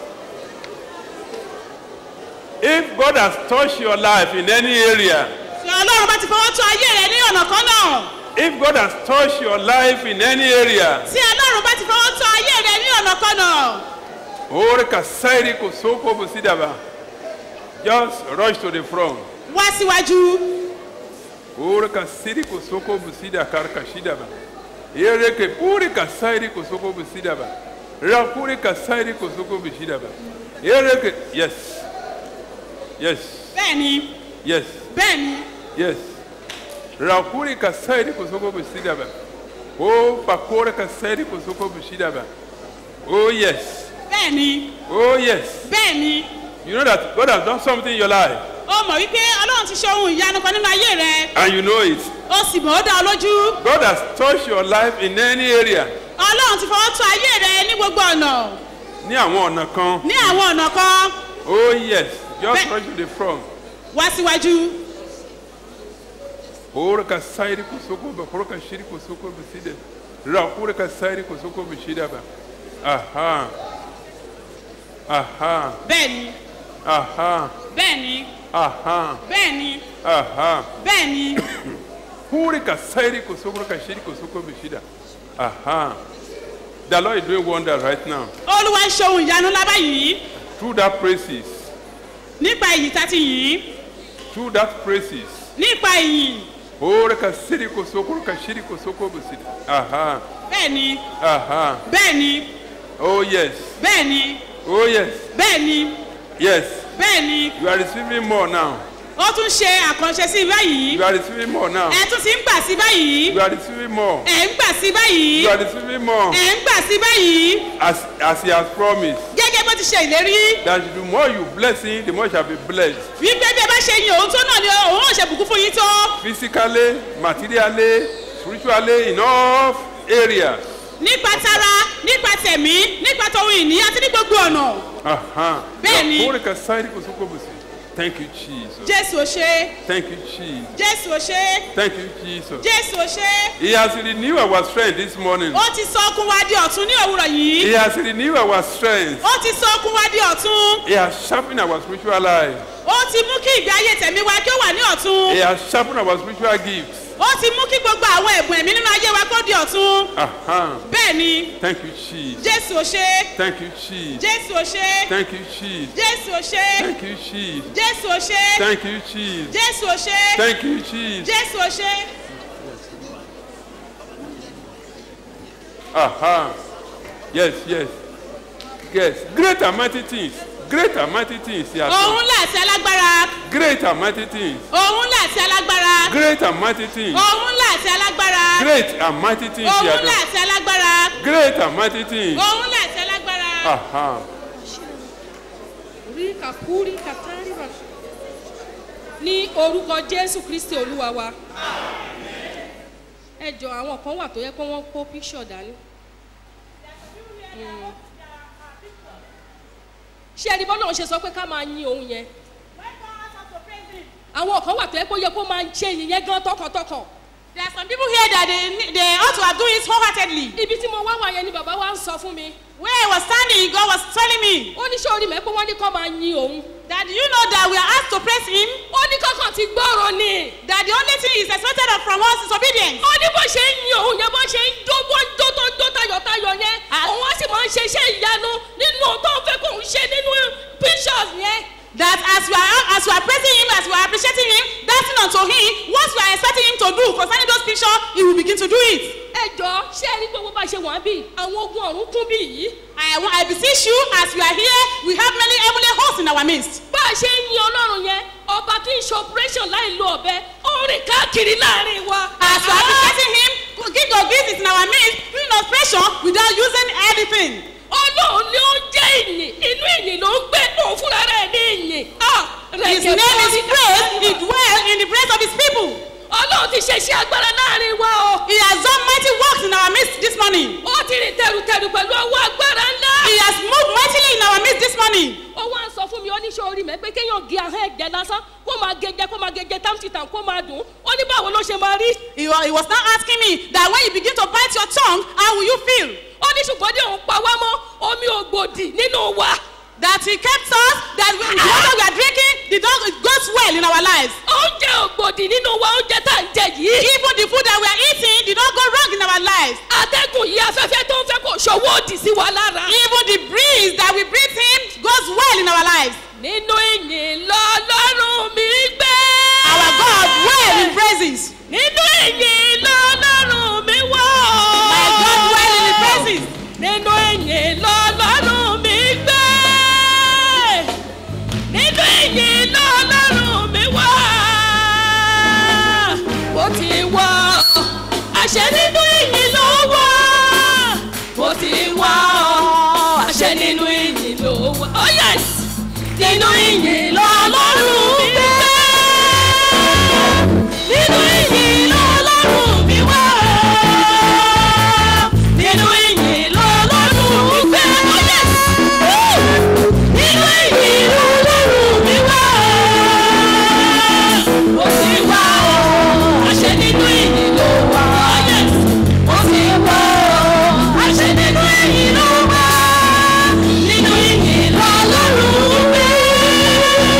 If God has touched your life in any area, Ṣé Ọlọ́run bá ti fọwọ́ tó ayé rẹ ní ọ̀nà kan náà? if God has touched your life in any area, Tí Ọlọ́run bá ti fọwọ́ tó ayé rẹ ní ọ̀nà kan náà. Uri kasairi kusuko bushidaba. Just rush to the front. Wá síwájú. Uri kasiri kusuko bushida karkashidaba. Yereke puri kasairi kusuko bushidaba. Rakuri kasairi kusuko bushidaba. Yereke, yes. Yes. Bẹ́ẹ̀ni. Yes. Bẹ́ẹ̀ni. Yes. Rakuri kasairi kusuko bushidaba. Oh, pakore kasairi kusuko bushidaba. Oh, yes. Bẹ́ẹ̀ni. Oh, yes. Bẹ́ẹ̀ni. You know that God has done something in your life, Ó mọ̀ wípé Ọlọ́run ti ṣe ohun ìyanu kan nínú ayé rẹ. and you know it. Ó sì mọ̀ ó dá ọ lójú. God has touched your life in any area. Ọlọ́run ti fọwọ́ tó ayé rẹ ní gbogbo ọ̀nà. Ní àwọn ọ̀nà kan. Ní àwọn ọ̀nà kan. Oh, yes. Just Be- rush to the front. Wá síwájú. Ora kasairi kusuko ba, ora kashiri kusuko biside. Rakuri kasairi kusuko bishidaba. Aha. Aha. Bẹ́ẹ̀ni. Aha. Bẹ́ẹ̀ni. Aha. Bẹ́ẹ̀ni. Aha. Bẹ́ẹ̀ni. Uri kasairi kusuko kashiri kusuko bishida. Aha. The Lord is doing wonders right now. Olúwa ń ṣe ohun ìyanu lábá yìí. Through that praises. Nípa èyí tá ti yìí. Through that praises. Nípa èyí. Ora kasiri kusuko kashiri kusuko bisida. Aha. Bẹ́ẹ̀ni. Aha. Bẹ́ẹ̀ni. Oh, yes. Bẹ́ẹ̀ni. Oh, yes. Bẹ́ẹ̀ni. Yes. Bẹ́ẹ̀ni. You are receiving more now. Ó tún ṣe àkànṣe sí báyìí. You are receiving more now. Ẹ tún ti ń gbà sí báyìí. You are receiving more. Ẹ ń gbà sí báyìí. You are receiving more. Ẹ ń gbà sí báyìí. As, as he has promised. Gẹ́gẹ́ bó ti ṣe ìlérí. That the more you bless him, the more you shall be blessed. Wípé bí ẹ bá ṣe yin òun tó náà ni òun ò ṣe bùkún fún yín tó. Physically, materially, spiritually, in all areas. Nípa tara, nípa tẹ̀mí, nípa tọhun ìní àti ní gbogbo ọ̀nà. Uh-huh. Bẹ́ẹ̀ni. Thank you, Jesus. Jésù ò ṣe. Thank you, Jesus. Jésù ò ṣe. Thank you, Jesus. Jésù ò ṣe. He has renewed our strength this morning. Ó ti sọ okun wa di ọ̀tún ní òwúrọ̀ He yìí. has renewed our strength. Ó ti sọ okun wa di ọ̀tún. He has sharpened our spiritual life. Ó ti mú kí ìgbé ayé tẹ̀mí wa kí ó wà ní ọ̀tún. He has sharpened our spiritual gifts. Ó ti mú kí gbogbo àwọn ẹ̀bùn ẹ̀mí nínú ayé wa kó di ọ̀tún. Uh-huh. Bẹ́ẹ̀ni. Thank you, Jesus. Jésù ò ṣe. Thank you, Jesus. Jésù ò ṣe. Thank you, Jesus. Jésù ò ṣe. Thank you, Jesus. Jésù ò ṣe. Thank you, Jesus. Jésù ò ṣe. Thank you, Jesus. Jésù ò ṣe. Uh-huh. Yes, yes. Yes. Great and mighty things. Great and mighty things he has Òun done. ńlá àti alágbára. Great and mighty things. Òun ńlá àti alágbára. Great and mighty things. Òun ńlá àti alágbára. Great and mighty things he Òun has ńlá done. àti alágbára. Great and mighty things. Òun ńlá àti alágbára. Uh-huh. Rí kàkúrí kàtàrí rà. Ní orúkọ Jésù Kristi Olúwa wa. Ẹ jọ àwọn kan wà tó yẹ kó wọ́n kó píṣọ̀ dání. Mm. Ṣé ẹni bọ́lá òun ṣe sọ pé ká máa yin òun yẹn? Àwọn kan wà tó yẹ kó yẹ kó máa ṣe ìyẹn gan tọkàntọkàn. There are some people here that they, they ought to have done it wholeheartedly. Ibi tí mo wá wà yẹn ni bàbá wa ń sọ fún mi. Where I was standing, God was telling me Ó ní ṣé orí mẹ́ pé wọ́n ní kó máa yin òun. that you know that we are asked to praise Him, Ó ní kọ́kàn ti gbọ́rọ̀ ni. that the only thing is expected of from us is obedience. Ó ní bó ṣe ń yin òun yẹn bó ṣe ń jó bó ń jó tó ń jó tayọ̀tayọ̀ yẹn. Òun á sì máa ń ṣe iṣẹ́ ìyanu nínú ohun tó ń fẹ́ kóun ṣe nínú pictures yẹn. That as we are as we are praising Him, as we are appreciating Him, dancing unto Him, what we are expecting Him to do concerning those pictures, He will begin to do it. Ẹ jọ ṣé ẹ rí gbogbo bá ṣe wọ́n bí àwọn ogun ọ̀run kún bí yìí. I, wa- I beseech you, as we are here, we have many heavenly hosts in our midst. Bá a ṣe ń yin Ọlọ́run yẹn ọba tí ń ṣe operation láì lo ọ̀bẹ ó rìn káàkiri láàrin wa. As we are appreciating Him, King of Kings is in our midst, doing us pressure without using anything. Ọlọ́run ni ó jẹ́ ìyìn inú ìyìn ló ń gbé òun fúnra rẹ̀ ní ìyìn. His name is praise, He dwells in the praise of His people. Ọlọ́run ti ṣe iṣẹ́ agbára láàrin wa o. He has done mighty works in our midst this morning. Ó ti rìn tẹrùtẹrù pẹ̀lú ọwọ́ agbára ńlá. He has moved mightily in our midst this morning. Ó wá ń sọ sọ fún mi ó ní ṣe orí mi pé kéèyàn gé ahọ́n ẹ̀jẹ̀ lásán kó máa gẹgẹ kó máa gẹgẹ támtìtàn kó máa dùn ó ní báwo ló ṣe máa rí. He was, he was now asking me that when you begin to bite your tongue, how will you feel? ó ní ṣùgbọ́n ní òun pa wá mọ́ omi ògbòdì nínú wa. That he kept us, that we, the water we are drinking, the dog, it goes well in our lives. oúnjẹ ògbòdì nínú wa oúnjẹ tá à ń jẹ yìí. Even the food that we are eating did not go wrong in our lives. atẹ́gùn yìí afẹ́fẹ́ tó ń fẹ́ kó ṣòwò òdì sí wa lára. Even the breeze that we breathe in goes well in our lives. nínú ìyìn lọ́lọ́run mi gbé. Our God well in praises. nínú ìyìn lọ́lọ́run mi wọ̀. My God well in the praises. nínú ìyìn lọ́lọ́run mi gbé. nínú ìyìn lọ́lọ́run mi wọ̀. bó ti wọ̀ àṣẹ nínú ìyìn ló wọ̀. bó ti wọ̀ àṣẹ nínú ìyìn ló wọ̀. oh yes nínú ìyìn lọ́lọ́run mi gbé. nínú ìyìn lọ́lọ́run mi wọ̀. nínú ìyìn lọ́lọ́run mi gbé. oh yes nínú ìyìn lọ́lọ́run mi wọ̀. ó ti wá o àṣẹ nínú ìyìn ló wọ̀. oh yes ó ti wá o àṣẹ nínú ìyìn ló wọ̀. nínú ìyìn lọ́lọ́run mi.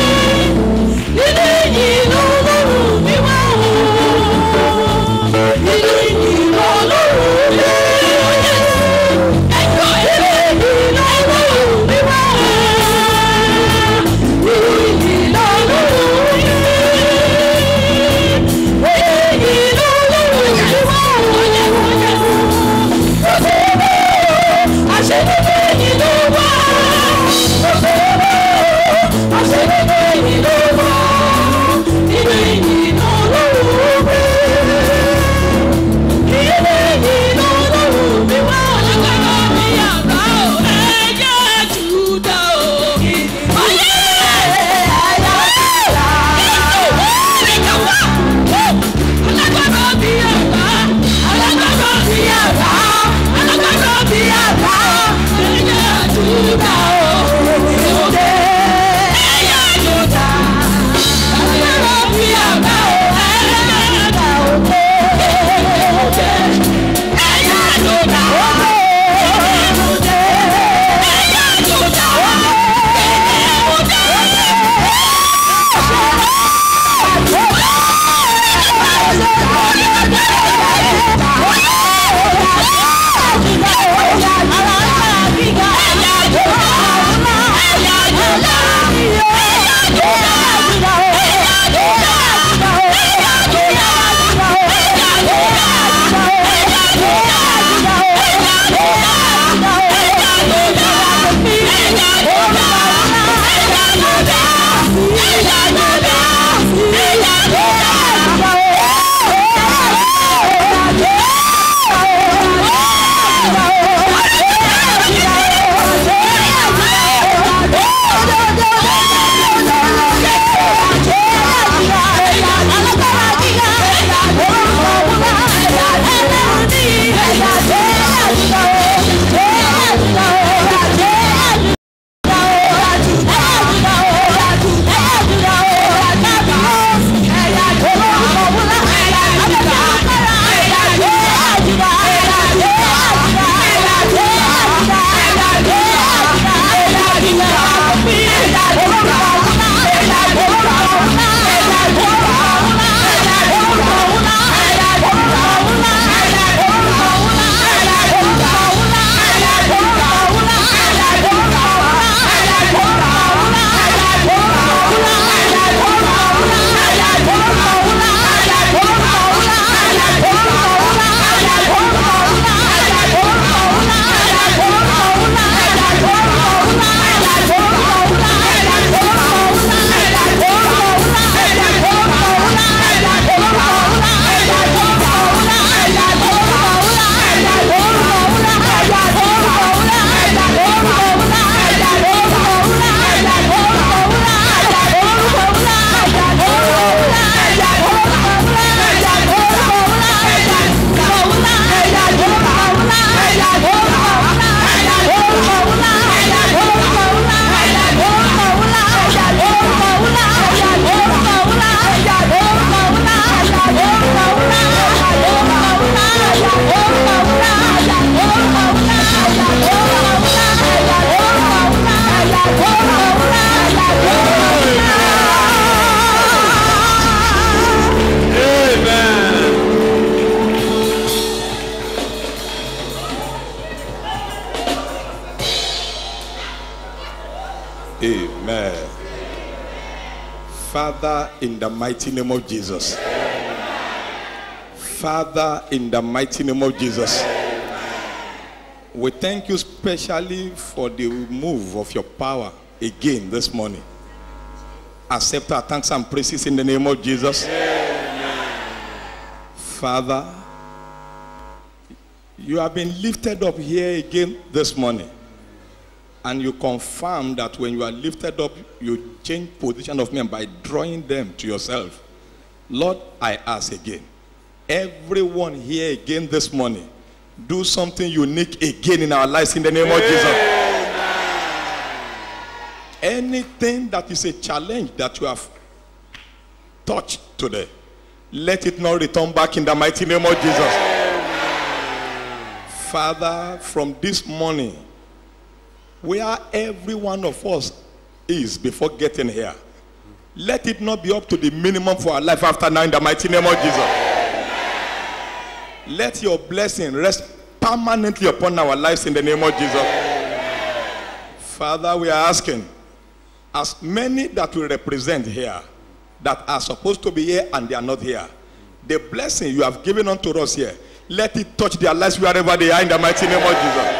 Amen. Father, in the mighty name of Jesus. Father, in the mighty name of Jesus. We thank you specially for the move of your power again this morning. Accept our thanks and praises in the name of Jesus. Amen. Father, you have been lifted up here again this morning. And you confirm that when you are lifted up, you change position of men by drawing them to yourself. Lord, I ask again, everyone here again this morning, do something unique again in our lives in the name of Jesus. Anything that is a challenge that you have touched today, let it not return back in the mighty name of Jesus. Father, from this morning, where every one of us is before getting here, let it not be up to the minimum for our life after now in the mighty name of Jesus. Let your blessing rest permanently upon our lives in the name of Jesus. Father, we are asking, as many that we represent here, that are supposed to be here and they are not here, the blessing you have given unto us here, let it touch their lives wherever they are in the mighty name of Jesus.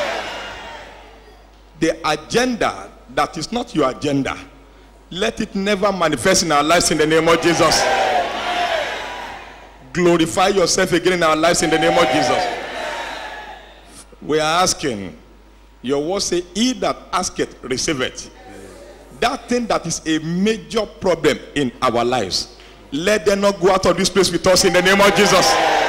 The agenda that is not your agenda, let it never manifest in our lives in the name of Jesus. Glorify yourself again in our lives in the name of Jesus. We are asking, your word say, he that asketh, receiveth. That thing that is a major problem in our lives, let them not go out of this place with us in the name of Jesus.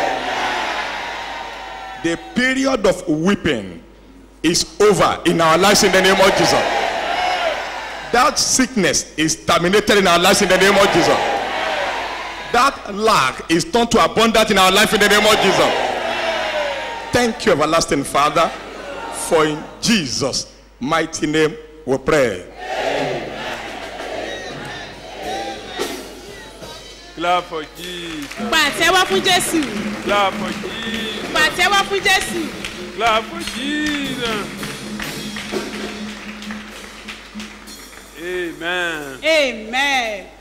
The period of weeping is over in our lives in the name of Jesus. That sickness is terminated in our lives in the name of Jesus. That lack is turned to abundance in our life in the name of Jesus. Thank you, everlasting Father, for in Jesus' mighty name we pray. Clap for Jesus. Pàtẹ́wọ́ fún Jésù. Clap for Jesus. Pàtẹ́wọ́ fún Jésù. Clap for Jesus. Amen. Amen.